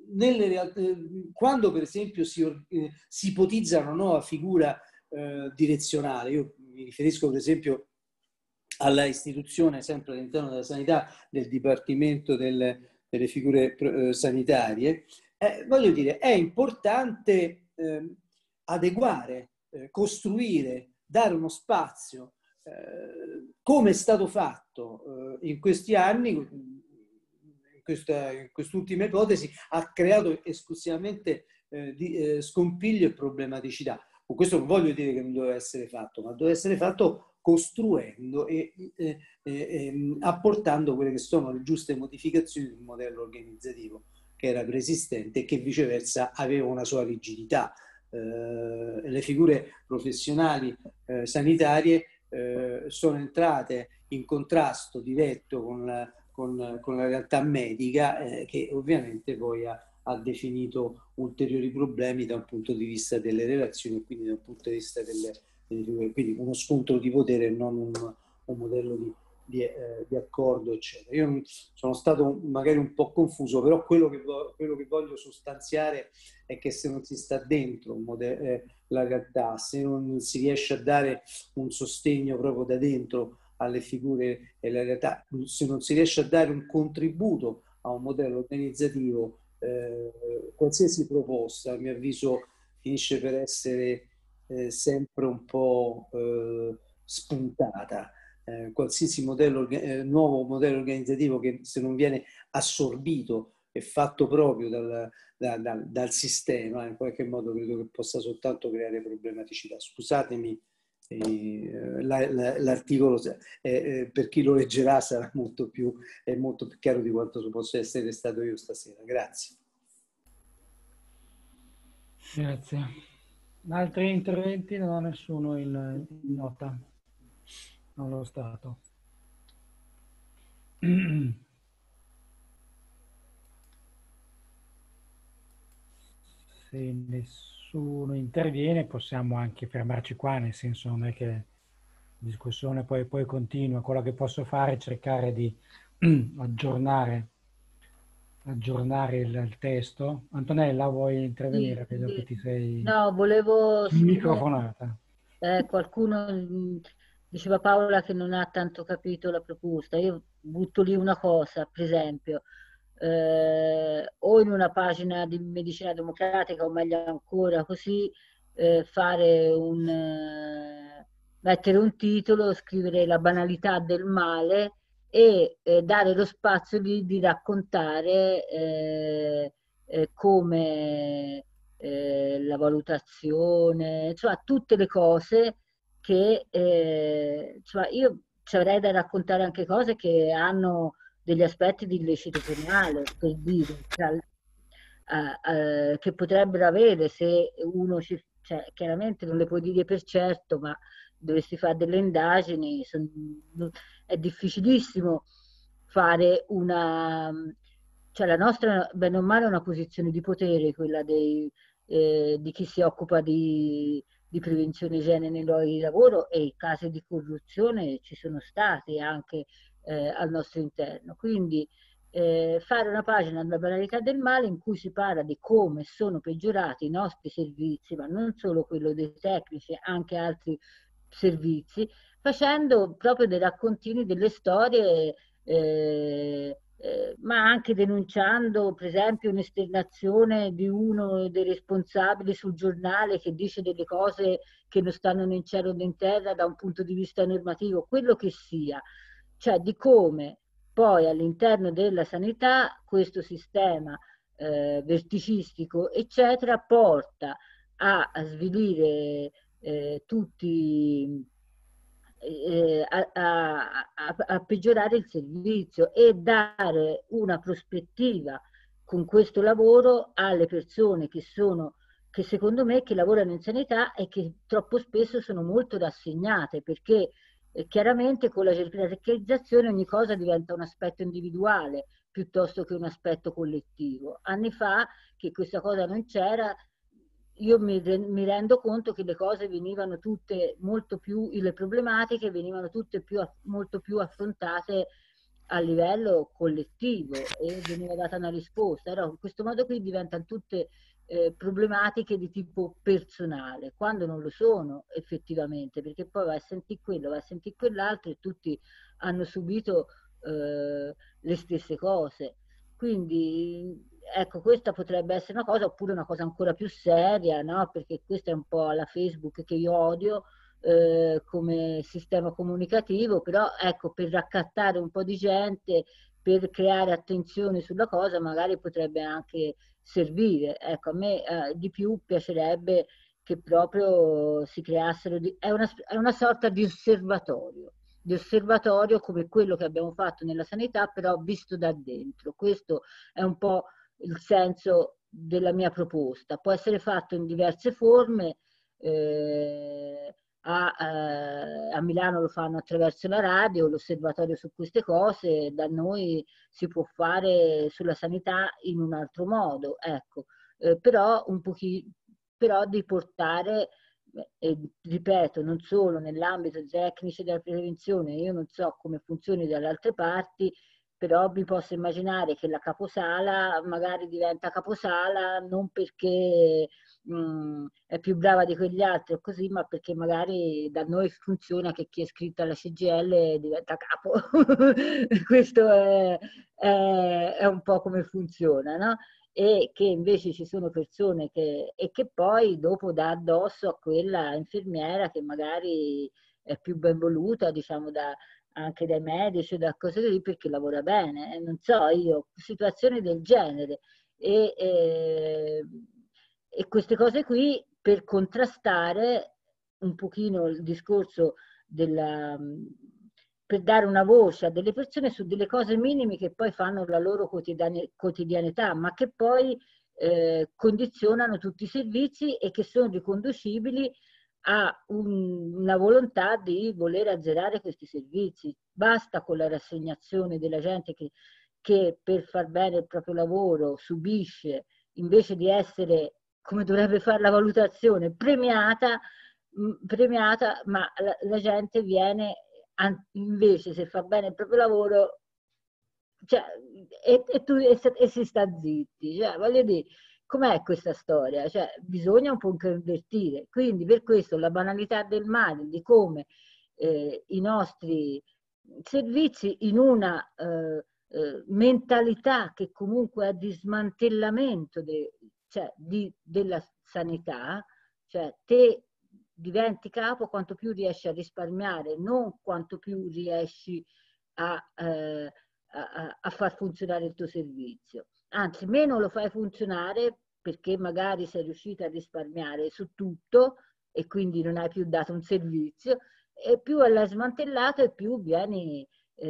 nelle realtà, quando per esempio si, eh, si ipotizza una nuova figura eh, direzionale, io mi riferisco per esempio alla istituzione sempre all'interno della sanità del Dipartimento delle, delle figure eh, sanitarie, eh, voglio dire, è importante eh, adeguare, eh, costruire, dare uno spazio, eh, come è stato fatto eh, in questi anni, in, questa, in quest'ultima ipotesi, ha creato esclusivamente eh, di, eh, scompiglio e problematicità. Con questo non voglio dire che non doveva essere fatto, ma doveva essere fatto costruendo e eh, eh, apportando quelle che sono le giuste modificazioni del modello organizzativo che era preesistente e che viceversa aveva una sua rigidità. Eh, le figure professionali eh, sanitarie eh, sono entrate in contrasto diretto con la, con, con la realtà medica eh, che ovviamente poi ha, ha definito ulteriori problemi da un punto di vista delle relazioni e quindi da un punto di vista delle quindi uno scontro di potere e non un, un modello di, di, eh, di accordo, eccetera. Io sono stato magari un po' confuso, però quello che, vo- quello che voglio sostanziare è che se non si sta dentro un modello, eh, la realtà, se non si riesce a dare un sostegno proprio da dentro alle figure e alla realtà, se non si riesce a dare un contributo a un modello organizzativo, eh, qualsiasi proposta, a mio avviso, finisce per essere Eh, sempre un po' eh, spuntata. Eh, qualsiasi modello, eh, nuovo modello organizzativo che se non viene assorbito e fatto proprio dal, da, da, dal sistema, in qualche modo credo che possa soltanto creare problematicità. Scusatemi, eh, la, la, l'articolo eh, eh, per chi lo leggerà sarà molto più, è molto più chiaro di quanto possa essere stato io stasera. Grazie. Grazie. Altri interventi? Non ho nessuno in, in nota. Non lo stato. Se nessuno interviene possiamo anche fermarci qua, nel senso non è che la discussione poi, poi continua. Quello che posso fare è cercare di aggiornare aggiornare il, il testo. Antonella, vuoi intervenire? Sì, Vedo sì. che ti sei No, volevo... microfonata. Eh, qualcuno mh, diceva Paola che non ha tanto capito la proposta. Io butto lì una cosa, per esempio, eh, o in una pagina di medicina democratica, o meglio ancora così, eh, fare un, eh, mettere un titolo, scrivere la banalità del male e eh, dare lo spazio di, di raccontare eh, eh, come eh, la valutazione, cioè tutte le cose che eh, cioè io ci avrei da raccontare anche cose che hanno degli aspetti di illecito penale, per dire, cioè, eh, eh, che potrebbero avere se uno ci, cioè, chiaramente non le puoi dire per certo, ma dovresti fare delle indagini, son, è difficilissimo fare una, cioè la nostra, bene o male, è una posizione di potere, quella dei, eh, di chi si occupa di, di prevenzione igiene nei luoghi di lavoro, e i casi di corruzione ci sono stati anche eh, al nostro interno. Quindi eh, fare una pagina della banalità del male in cui si parla di come sono peggiorati i nostri servizi, ma non solo quello dei tecnici, anche altri servizi, facendo proprio dei raccontini delle storie, eh, eh, ma anche denunciando per esempio un'esternazione di uno dei responsabili sul giornale che dice delle cose che non stanno né in cielo né in terra da un punto di vista normativo, quello che sia, cioè di come poi all'interno della sanità questo sistema eh, verticistico eccetera porta a, a svilire eh, tutti eh, a, a, a, a peggiorare il servizio e dare una prospettiva con questo lavoro alle persone che sono che secondo me che lavorano in sanità e che troppo spesso sono molto rassegnate, perché eh, chiaramente con la gerarchizzazione ogni cosa diventa un aspetto individuale piuttosto che un aspetto collettivo. Anni fa, che questa cosa non c'era, io mi, mi rendo conto che le cose venivano tutte molto più, le problematiche venivano tutte più, molto più affrontate a livello collettivo e veniva data una risposta. Allora, in questo modo qui diventano tutte eh, problematiche di tipo personale, quando non lo sono effettivamente, perché poi vai a sentire quello, vai a sentire quell'altro e tutti hanno subito eh, le stesse cose. Quindi ecco, questa potrebbe essere una cosa, oppure una cosa ancora più seria, no? Perché questa è un po' la Facebook che io odio eh, come sistema comunicativo, però ecco, per raccattare un po' di gente, per creare attenzione sulla cosa, magari potrebbe anche servire. Ecco, a me eh, di più piacerebbe che proprio si creassero, di, è, una, è una sorta di osservatorio, di osservatorio come quello che abbiamo fatto nella sanità, però visto da dentro. Questo è un po' il senso della mia proposta. Può essere fatto in diverse forme, eh, a, eh, a Milano lo fanno attraverso la radio, l'osservatorio su queste cose, da noi si può fare sulla sanità in un altro modo, ecco, eh, però un pochino, però di portare, eh, ripeto, non solo nell'ambito tecnici della prevenzione, io non so come funzioni dalle altre parti, però mi posso immaginare che la caposala magari diventa caposala non perché mh, è più brava di quegli altri o così, ma perché magari da noi funziona che chi è iscritto alla C G I L diventa capo. Questo è, è, è un po' come funziona, no? E che invece ci sono persone che, e che poi dopo dà addosso a quella infermiera che magari è più ben voluta, diciamo, da anche dai medici, da cose così, perché lavora bene, eh, non so io, situazioni del genere. E, e, e queste cose qui per contrastare un pochino il discorso della, per dare una voce a delle persone su delle cose minime che poi fanno la loro quotidianità, ma che poi eh, condizionano tutti i servizi e che sono riconducibili ha un, una volontà di voler azzerare questi servizi. Basta con la rassegnazione della gente che, che per far bene il proprio lavoro subisce, invece di essere, come dovrebbe fare la valutazione, premiata, mh, premiata ma la, la gente viene, invece se fa bene il proprio lavoro, cioè, e, e, tu, e, e si sta zitti. Cioè, voglio dire, com'è questa storia? Cioè, bisogna un po' invertire. Quindi per questo la banalità del male, di come eh, i nostri servizi in una eh, eh, mentalità che comunque è di smantellamento de, cioè, di, della sanità, cioè te diventi capo quanto più riesci a risparmiare, non quanto più riesci a, eh, a, a far funzionare il tuo servizio. Anzi, meno lo fai funzionare perché magari sei riuscita a risparmiare su tutto e quindi non hai più dato un servizio, e più l'hai smantellato e più vieni,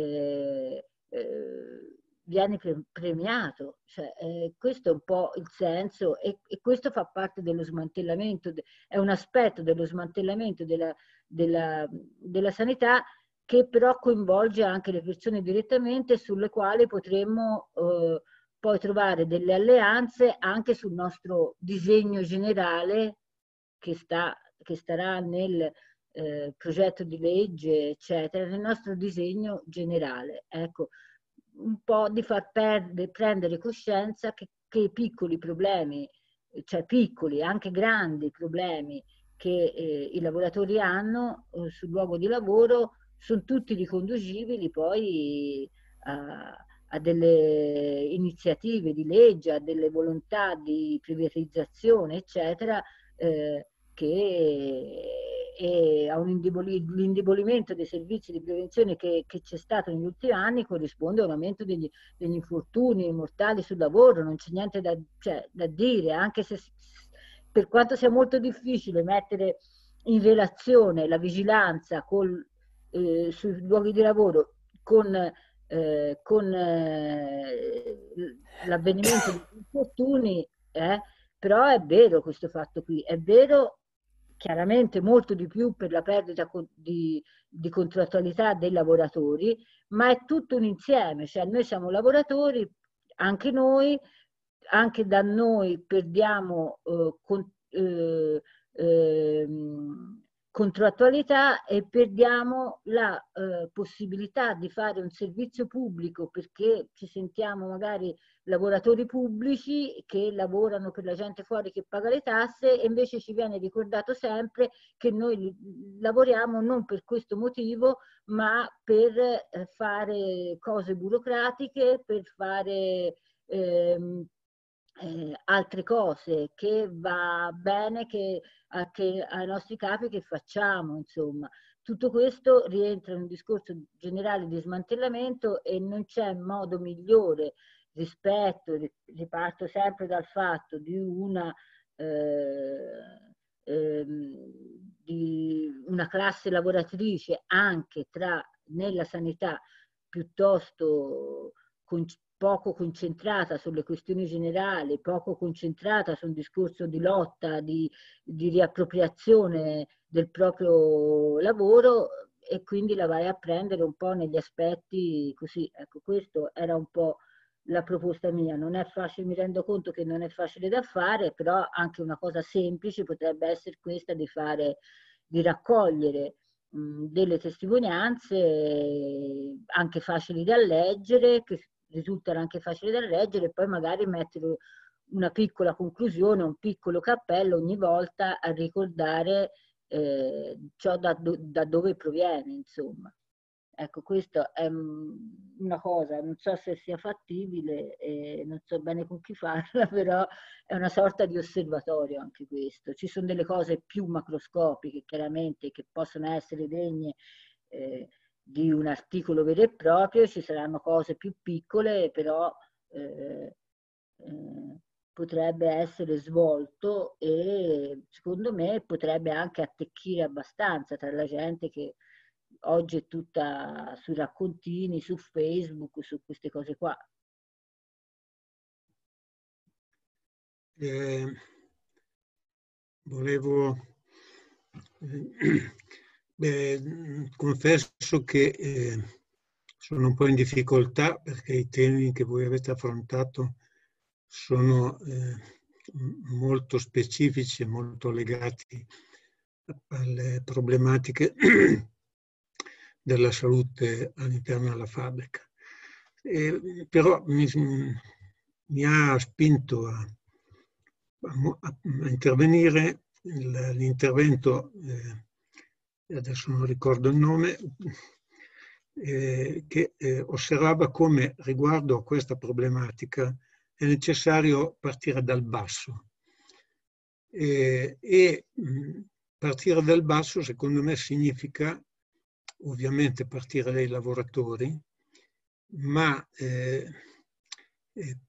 eh, eh, vieni premiato. Cioè, eh, questo è un po' il senso e, e questo fa parte dello smantellamento, è un aspetto dello smantellamento della, della, della sanità che però coinvolge anche le persone direttamente, sulle quali potremmo eh, poi trovare delle alleanze anche sul nostro disegno generale che, sta, che starà nel eh, progetto di legge, eccetera, nel nostro disegno generale. Ecco, un po' di far perdere, prendere coscienza che, che i piccoli problemi, cioè piccoli, anche grandi problemi che eh, i lavoratori hanno eh, sul luogo di lavoro sono tutti riconducibili poi a, a delle iniziative di legge, a delle volontà di privatizzazione, eccetera, eh, che e a un indebolimento dei servizi di prevenzione che, che c'è stato negli ultimi anni corrisponde a un aumento degli, degli infortuni mortali sul lavoro. Non c'è niente da, cioè, da dire, anche se per quanto sia molto difficile mettere in relazione la vigilanza col, eh, sui luoghi di lavoro con, eh, con eh, l'avvenimento degli infortuni, eh, però è vero questo fatto qui, è vero chiaramente molto di più per la perdita di, di contrattualità dei lavoratori, ma è tutto un insieme, cioè noi siamo lavoratori, anche noi, anche da noi perdiamo eh, con, eh, eh, contrattualità e perdiamo la eh, possibilità di fare un servizio pubblico, perché ci sentiamo magari lavoratori pubblici che lavorano per la gente fuori che paga le tasse, e invece ci viene ricordato sempre che noi lavoriamo non per questo motivo, ma per eh, fare cose burocratiche, per fare ehm, eh, altre cose che va bene che, a, che ai nostri capi che facciamo, insomma. Tutto questo rientra in un discorso generale di smantellamento, e non c'è modo migliore rispetto, riparto sempre dal fatto di una, eh, ehm, di una classe lavoratrice anche tra, nella sanità piuttosto con, poco concentrata sulle questioni generali, poco concentrata su un discorso di lotta, di, di riappropriazione del proprio lavoro, e quindi la vai a prendere un po' negli aspetti così. Ecco, questo era un po' la proposta mia. Non è facile, mi rendo conto che non è facile da fare, però anche una cosa semplice potrebbe essere questa di fare, di raccogliere mh, delle testimonianze anche facili da leggere, che risultano anche facili da leggere, e poi magari mettere una piccola conclusione, un piccolo cappello ogni volta a ricordare eh, ciò da, do, da dove proviene, insomma. Ecco, questa è una cosa, non so se sia fattibile, eh, non so bene con chi farla, però è una sorta di osservatorio anche questo. Ci sono delle cose più macroscopiche, chiaramente, che possono essere degne eh, di un articolo vero e proprio, ci saranno cose più piccole, però eh, eh, potrebbe essere svolto, e secondo me potrebbe anche attecchire abbastanza tra la gente che oggi è tutta sui raccontini, su Facebook, su queste cose qua. Eh, volevo... Eh, beh, confesso che eh, sono un po' in difficoltà, perché i temi che voi avete affrontato sono eh, molto specifici e molto legati alle problematiche della salute all'interno della fabbrica. E, però mi, mi ha spinto a, a, a intervenire l'intervento, eh, adesso non ricordo il nome, eh, che eh, osservava come riguardo a questa problematica è necessario partire dal basso. Eh, e mh, partire dal basso, secondo me, significa ovviamente partire dai lavoratori, ma eh, eh,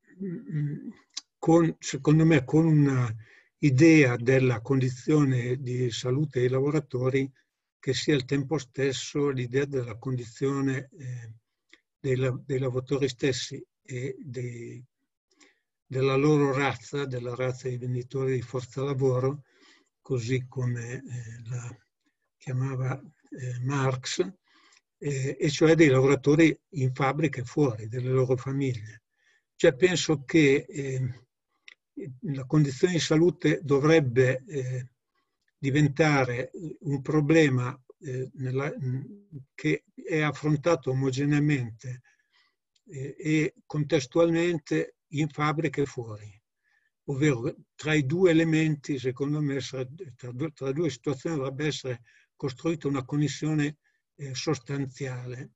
con, secondo me con una idea della condizione di salute dei lavoratori che sia al tempo stesso l'idea della condizione eh, dei, dei lavoratori stessi e dei, della loro razza, della razza dei venditori di forza lavoro, così come eh, la chiamava eh, Marx, eh, e cioè dei lavoratori in fabbrica e fuori, delle loro famiglie. Cioè penso che eh, la condizione di salute dovrebbe eh, diventare un problema eh, nella, che è affrontato omogeneamente eh, e contestualmente in fabbrica e fuori, ovvero tra i due elementi, secondo me, tra due, tra due situazioni dovrebbe essere costruita una connessione eh, sostanziale.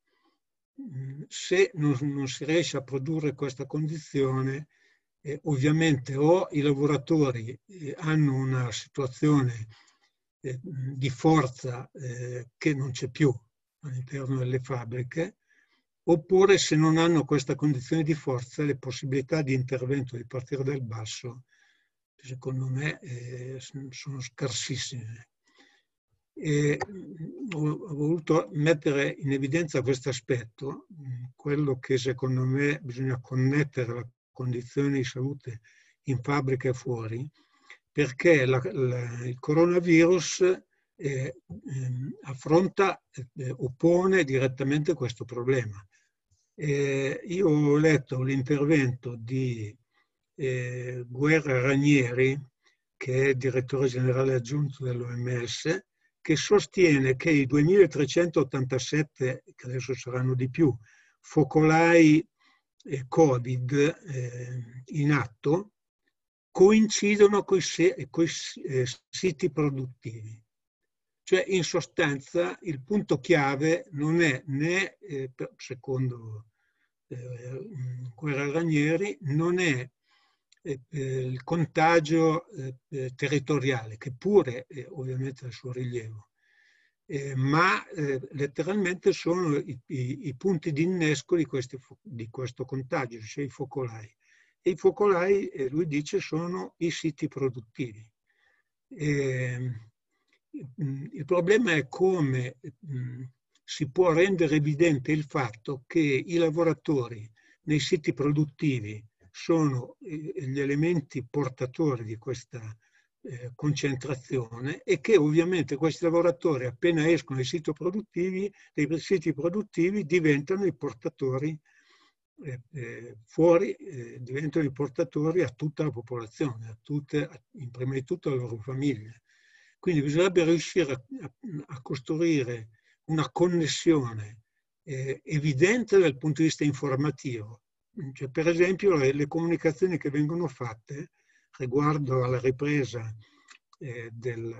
Se non, non si riesce a produrre questa condizione, eh, ovviamente o i lavoratori eh, hanno una situazione eh, di forza eh, che non c'è più all'interno delle fabbriche, oppure se non hanno questa condizione di forza, le possibilità di intervento, di partire dal basso, secondo me eh, sono scarsissime. E ho voluto mettere in evidenza questo aspetto, quello che secondo me bisogna connettere la condizione di salute in fabbrica e fuori, perché la, la, il coronavirus eh, eh, affronta, eh, oppone direttamente questo problema. Eh, io ho letto l'intervento di eh, Guerra Ranieri, che è direttore generale aggiunto dell'O M S, che sostiene che i duemilatrecentottantasette, che adesso saranno di più, focolai eh, Covid eh, in atto, coincidono con i eh, siti produttivi. Cioè, in sostanza, il punto chiave non è né, eh, secondo eh, Guerra Ranieri, non è eh, il contagio eh, territoriale, che pure eh, ovviamente ha il suo rilievo, eh, ma eh, letteralmente sono i, i, i punti di innesco di, questi, di questo contagio, cioè i focolai. E i focolai, eh, lui dice, sono i siti produttivi. Eh, il problema è come mh, si può rendere evidente il fatto che i lavoratori nei siti produttivi sono eh, gli elementi portatori di questa eh, concentrazione e che ovviamente questi lavoratori appena escono dai siti produttivi, dai siti produttivi diventano i portatori Eh, eh, fuori eh, diventano i portatori a tutta la popolazione, a tutte, a, in prima di tutto alle loro famiglie. Quindi bisognerebbe riuscire a, a, a costruire una connessione eh, evidente dal punto di vista informativo. Cioè, per esempio, le, le comunicazioni che vengono fatte riguardo alla ripresa eh, del,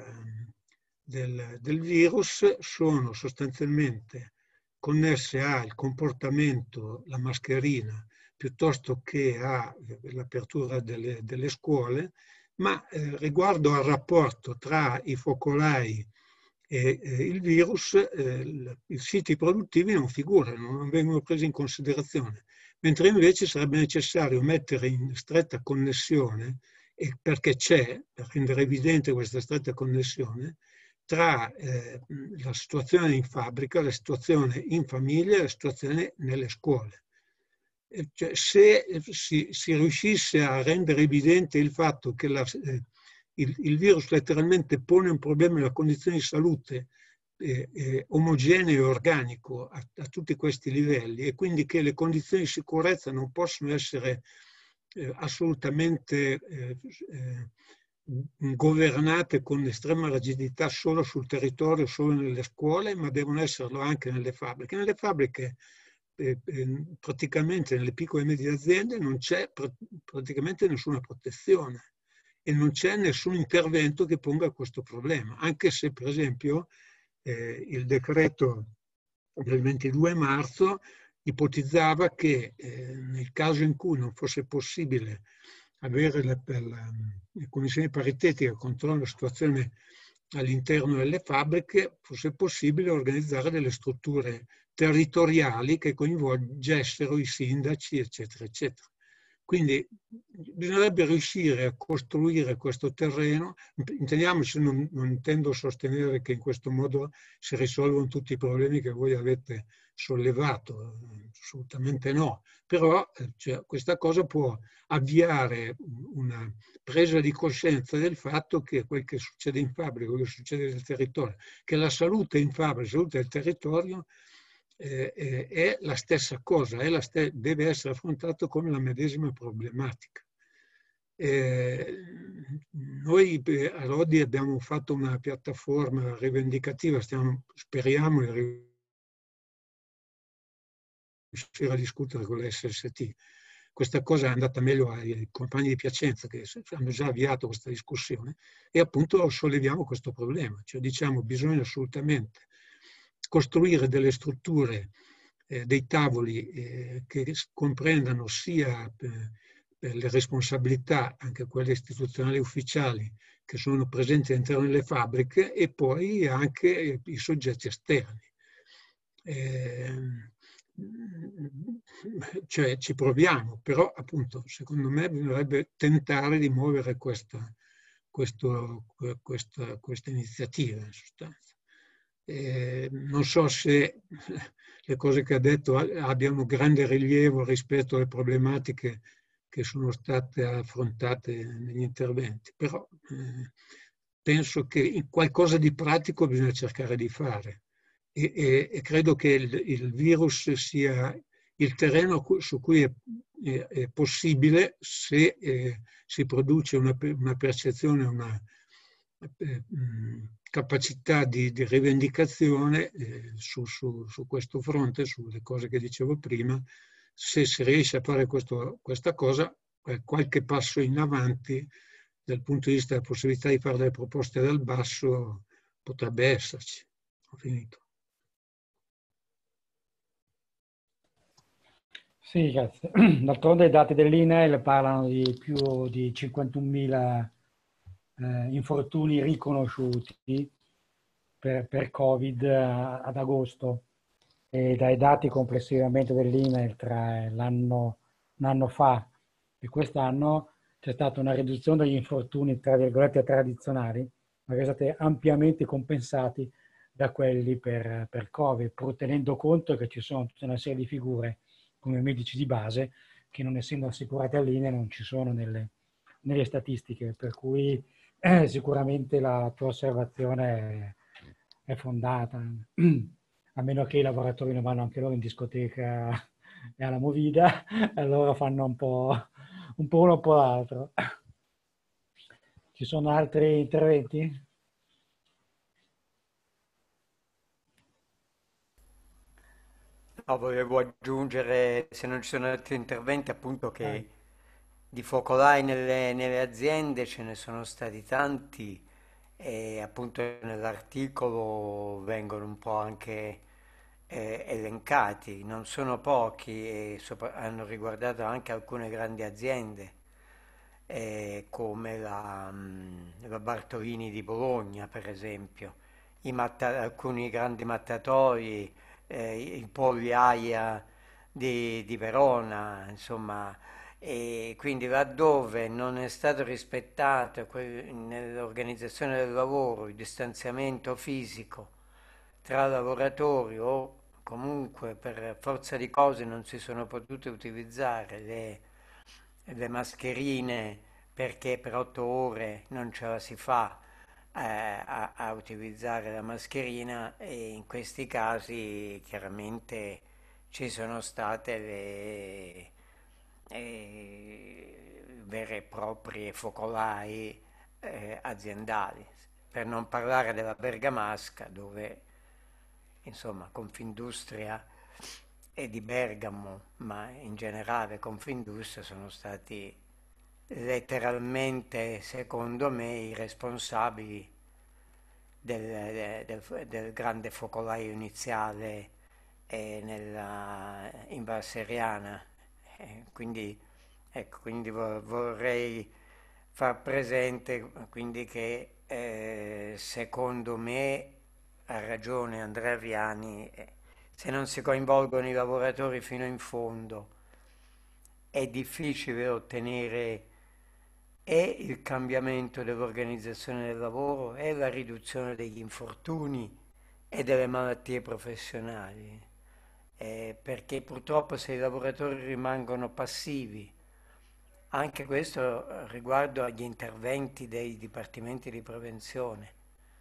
del, del virus sono sostanzialmente connesse al comportamento, la mascherina, piuttosto che all'apertura delle, delle scuole, ma eh, riguardo al rapporto tra i focolai e eh, il virus, eh, i siti produttivi non figurano, non vengono presi in considerazione, mentre invece sarebbe necessario mettere in stretta connessione, e perché c'è, per rendere evidente questa stretta connessione, tra eh, la situazione in fabbrica, la situazione in famiglia e la situazione nelle scuole. E cioè, se si, si riuscisse a rendere evidente il fatto che la, eh, il, il virus letteralmente pone un problema nella condizione di salute eh, eh, omogeneo e organico a, a tutti questi livelli, e quindi che le condizioni di sicurezza non possono essere eh, assolutamente eh, eh, governate con estrema rigidità solo sul territorio, solo nelle scuole, ma devono esserlo anche nelle fabbriche. Nelle fabbriche, eh, eh, praticamente nelle piccole e medie aziende, non c'è pr praticamente nessuna protezione e non c'è nessun intervento che ponga questo problema, anche se per esempio eh, il decreto del ventidue marzo ipotizzava che eh, nel caso in cui non fosse possibile avere la, la, le commissioni paritetiche che controllano la situazione all'interno delle fabbriche, fosse possibile organizzare delle strutture territoriali che coinvolgessero i sindaci, eccetera, eccetera. Quindi bisognerebbe riuscire a costruire questo terreno. Intendiamoci, non, non intendo sostenere che in questo modo si risolvono tutti i problemi che voi avete sollevato, assolutamente no, però cioè, questa cosa può avviare una presa di coscienza del fatto che quel che succede in fabbrica, quello che succede nel territorio, che la salute in fabbrica, la salute del territorio eh, eh, è la stessa cosa, è la st- deve essere affrontato come la medesima problematica. Eh, noi eh, a Lodi abbiamo fatto una piattaforma rivendicativa, stiamo, speriamo di riuscire a discutere con l'S S T. Questa cosa è andata meglio ai compagni di Piacenza che hanno già avviato questa discussione e appunto solleviamo questo problema, cioè diciamo bisogna assolutamente costruire delle strutture, eh, dei tavoli eh, che comprendano sia eh, le responsabilità, anche quelle istituzionali e ufficiali, che sono presenti all'interno delle fabbriche e poi anche i soggetti esterni. Eh, cioè ci proviamo, però appunto secondo me bisognerebbe tentare di muovere questa, questo, questa, questa iniziativa in sostanza. Eh, non so se le cose che ha detto abbiano grande rilievo rispetto alle problematiche che sono state affrontate negli interventi, però eh, penso che qualcosa di pratico bisogna cercare di fare. E, e, e credo che il, il virus sia il terreno su cui è, è, è possibile, se eh, si produce una, una percezione, una, eh, capacità di, di rivendicazione eh, su, su, su questo fronte, sulle cose che dicevo prima. Se si riesce a fare questo, questa cosa, eh, qualche passo in avanti dal punto di vista della possibilità di fare delle proposte dal basso potrebbe esserci. Ho finito. Sì, grazie. D'altronde i dati dell'I N E L parlano di più di cinquantunomila eh, infortuni riconosciuti per, per Covid eh, ad agosto, e dai dati complessivamente dell'I N E L tra l'anno, un anno fa e quest'anno c'è stata una riduzione degli infortuni, tra virgolette, tradizionali, ma che sono stati ampiamente compensati da quelli per, per Covid, pur tenendo conto che ci sono tutta una serie di figure come medici di base che, non essendo assicurati all'I N E L, non ci sono nelle, nelle statistiche, per cui eh, sicuramente la tua osservazione è, è fondata, a meno che i lavoratori non vanno anche loro in discoteca e alla movida, allora fanno un po', un po' uno un po' l'altro. Ci sono altri interventi? No, volevo aggiungere, se non ci sono altri interventi, appunto che di focolai nelle, nelle aziende ce ne sono stati tanti e appunto nell'articolo vengono un po' anche eh, elencati, non sono pochi e sopra- hanno riguardato anche alcune grandi aziende eh, come la, mh, la Bartolini di Bologna, per esempio, i matta- alcuni grandi mattatori, eh, il Polli Aia di, di Verona, insomma, e quindi laddove non è stato rispettato que- nell'organizzazione del lavoro il distanziamento fisico tra lavoratori o comunque per forza di cose non si sono potute utilizzare le, le mascherine perché per otto ore non ce la si fa eh, a, a utilizzare la mascherina, e in questi casi chiaramente ci sono state le eh, vere e proprie focolai eh, aziendali, per non parlare della Bergamasca dove insomma Confindustria e di Bergamo, ma in generale Confindustria, sono stati letteralmente, secondo me, i responsabili del, del, del grande focolaio iniziale eh, nella, in Val Seriana. Eh, quindi, ecco, quindi vorrei far presente quindi che eh, secondo me ha ragione Andrea Viani, eh, se non si coinvolgono i lavoratori fino in fondo è difficile ottenere e il cambiamento dell'organizzazione del lavoro e la riduzione degli infortuni e delle malattie professionali, eh, perché purtroppo se i lavoratori rimangono passivi, anche questo riguardo agli interventi dei dipartimenti di prevenzione,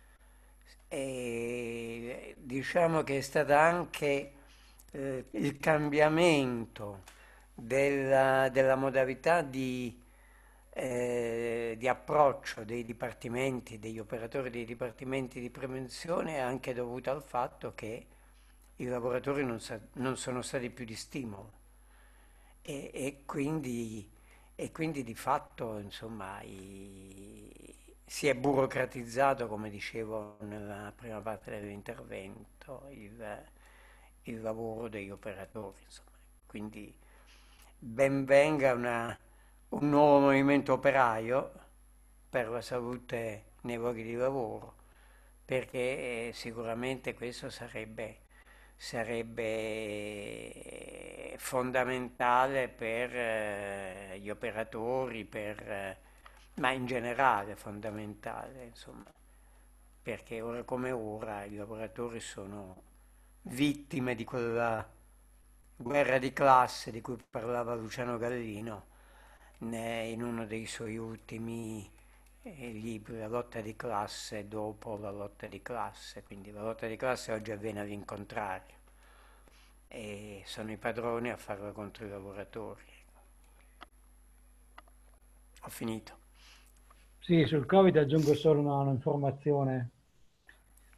e diciamo che è stato anche eh, il cambiamento della, della modalità di, eh, di approccio dei dipartimenti, degli operatori dei dipartimenti di prevenzione, è anche dovuto al fatto che i lavoratori non, sa- non sono stati più di stimolo e, e quindi, e quindi di fatto insomma i- si è burocratizzato, come dicevo nella prima parte dell'intervento, il, il lavoro degli operatori. Insomma. Quindi ben venga una- un nuovo movimento operaio per la salute nei luoghi di lavoro, perché eh, sicuramente questo sarebbe, sarebbe fondamentale per eh, gli operatori, per, eh, ma in generale fondamentale, insomma, perché ora come ora i lavoratori sono vittime di quella guerra di classe di cui parlava Luciano Gallino ne- in uno dei suoi ultimi eh, libri, La lotta di classe dopo la lotta di classe. Quindi la lotta di classe oggi avviene all'incontrario e sono i padroni a farla contro i lavoratori. Ho finito. Sì, sul Covid aggiungo solo una, un'informazione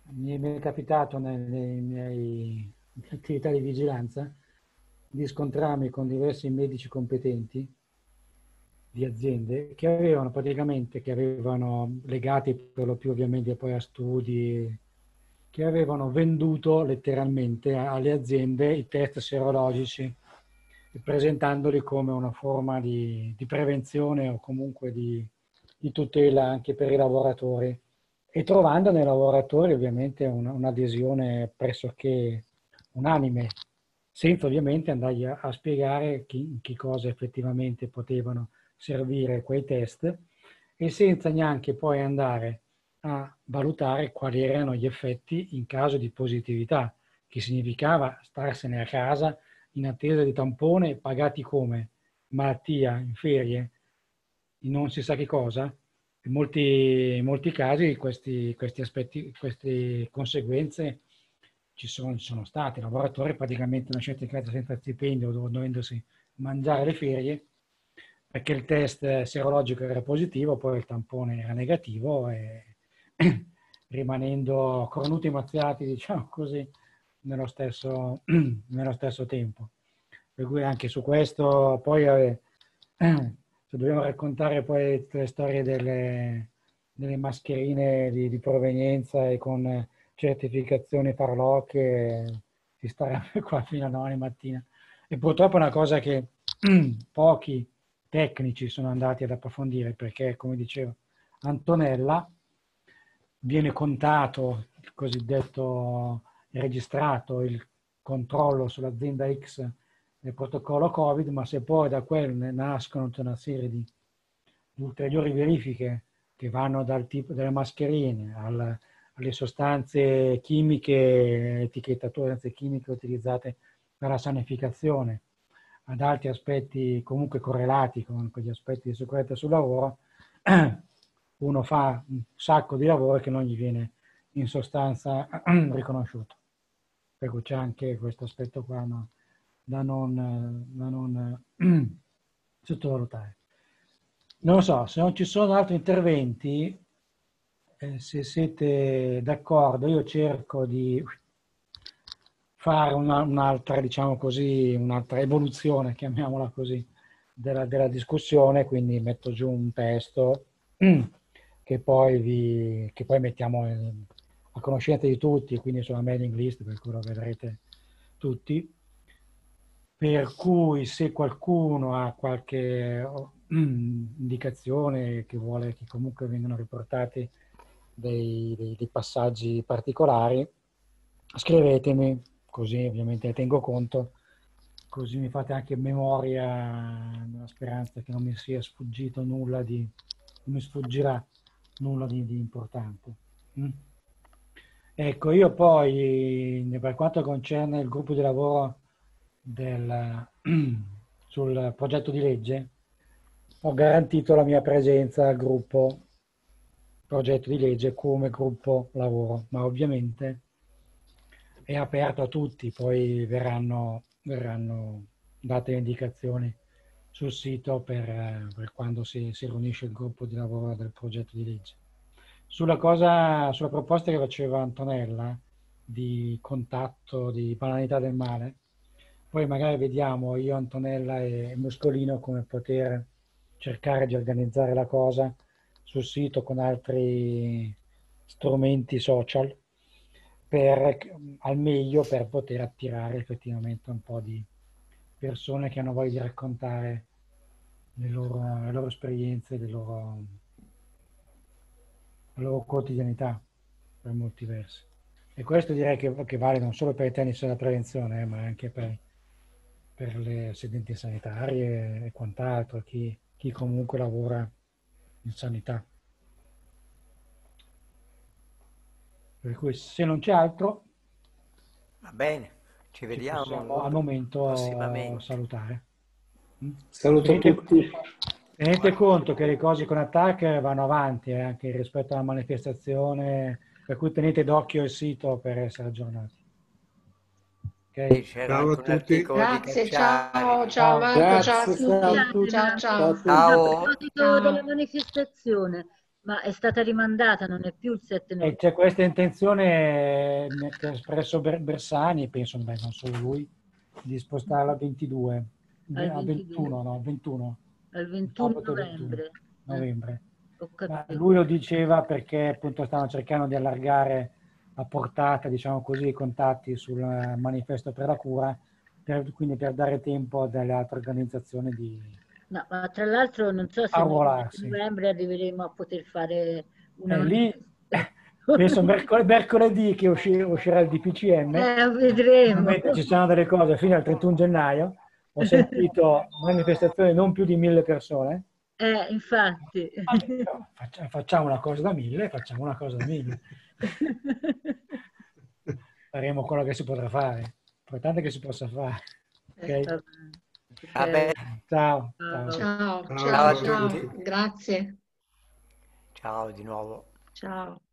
mi è capitato nelle mie attività di vigilanza di scontrarmi con diversi medici competenti di aziende che avevano praticamente, che avevano legati per lo più ovviamente poi a studi, che avevano venduto letteralmente alle aziende i test serologici, presentandoli come una forma di, di prevenzione o comunque di, di tutela anche per i lavoratori, e trovando nei lavoratori ovviamente un'adesione pressoché unanime, senza ovviamente andare a, a spiegare chi, che cosa effettivamente potevano servire quei test, e senza neanche poi andare a valutare quali erano gli effetti in caso di positività, che significava starsene a casa in attesa di tampone, pagati come malattia, in ferie, in non si sa che cosa. In molti, in molti casi questi, questi aspetti, queste conseguenze ci sono, ci sono state. I lavoratori praticamente una scelta di casa senza stipendio, dovendosi mangiare le ferie, perché il test serologico era positivo, poi il tampone era negativo, e rimanendo cornuti mazziati, diciamo così, nello stesso, nello stesso tempo. Per cui anche su questo poi eh, se dobbiamo raccontare poi tutte le storie delle, delle mascherine di, di provenienza e con certificazioni farlocche, si starà qua fino a domani mattina. E purtroppo è una cosa che pochi tecnici sono andati ad approfondire, perché, come diceva Antonella, viene contato il cosiddetto registrato il controllo sull'azienda X del protocollo Covid, ma se poi da quello ne nascono una serie di, di ulteriori verifiche che vanno dal tipo delle mascherine al, alle sostanze chimiche, etichettature chimiche utilizzate per la sanificazione, ad altri aspetti comunque correlati con quegli aspetti di sicurezza sul lavoro, uno fa un sacco di lavoro che non gli viene in sostanza riconosciuto. Per cui c'è anche questo aspetto qua, no, da non, da non sottovalutare. Non lo so, se non ci sono altri interventi, eh, se siete d'accordo, io cerco di fare una, un'altra, diciamo così, un'altra evoluzione, chiamiamola così, della, della discussione, quindi metto giù un testo che poi, vi, che poi mettiamo in, a conoscenza di tutti, quindi sulla mailing list, per cui lo vedrete tutti. Per cui se qualcuno ha qualche indicazione, che vuole che comunque vengano riportati dei, dei, dei passaggi particolari, scrivetemi, così ovviamente ne tengo conto, così mi fate anche memoria, nella speranza che non mi sia sfuggito nulla di, non mi sfuggirà nulla di, di importante. Mm? Ecco, io poi, per quanto concerne il gruppo di lavoro del, sul progetto di legge, ho garantito la mia presenza al gruppo progetto di legge come gruppo lavoro, ma ovviamente è aperto a tutti, poi verranno, verranno date indicazioni sul sito per, per quando si, si riunisce il gruppo di lavoro del progetto di legge. Sulla cosa, sulla proposta che faceva Antonella di contatto, di banalità del male, poi magari vediamo io, Antonella e Muscolino come poter cercare di organizzare la cosa sul sito con altri strumenti social per, al meglio, per poter attirare effettivamente un po' di persone che hanno voglia di raccontare le loro, le loro esperienze, le loro, la loro quotidianità per molti versi. E questo direi che, che vale non solo per i tecnici della prevenzione, eh, ma anche per, per le assistenti sanitarie e quant'altro, chi, chi comunque lavora in sanità. Per cui se non c'è altro, va bene, ci vediamo ci al momento salutare. Saluto a tutti. Tenete conto che le cose con Attac vanno avanti eh, anche rispetto alla manifestazione, per cui tenete d'occhio il sito per essere aggiornati. Okay. Ciao a tutti. Grazie, ciao, ciao Marco, Grazie, ciao a tutti. ciao a tutti. Ciao, ciao. A proposito della manifestazione, Ma è stata rimandata, non è più il sette E novembre. c'è questa intenzione che ha espresso Bersani, penso, beh, non solo lui, di spostarla al ventidue, Al a ventidue. ventuno, no, ventuno. Al ventuno Sabato ventuno novembre. novembre. Ho Ma capito. lui lo diceva perché appunto stavano cercando di allargare la portata, diciamo così, i contatti sul manifesto per la cura, per, quindi per dare tempo a delle altre organizzazioni di No, ma tra l'altro non so se nel arruolarsi. novembre arriveremo a poter fare una Eh, lì manifestazione. penso mercol- mercoledì che usci- uscirà il D P C M, Eh, vedremo. ovviamente ci saranno delle cose fino al trentuno gennaio. Ho sentito manifestazioni non più di mille persone. Eh, infatti. Vabbè, però faccia- facciamo una cosa da mille, facciamo una cosa da mille. Faremo quello che si potrà fare. L'importante è che si possa fare. Eh, Ok? vabbè. Vabbè, Ciao. Ciao. Ciao, Ciao, ciao, ciao a ciao. tutti. Grazie. Ciao di nuovo. Ciao.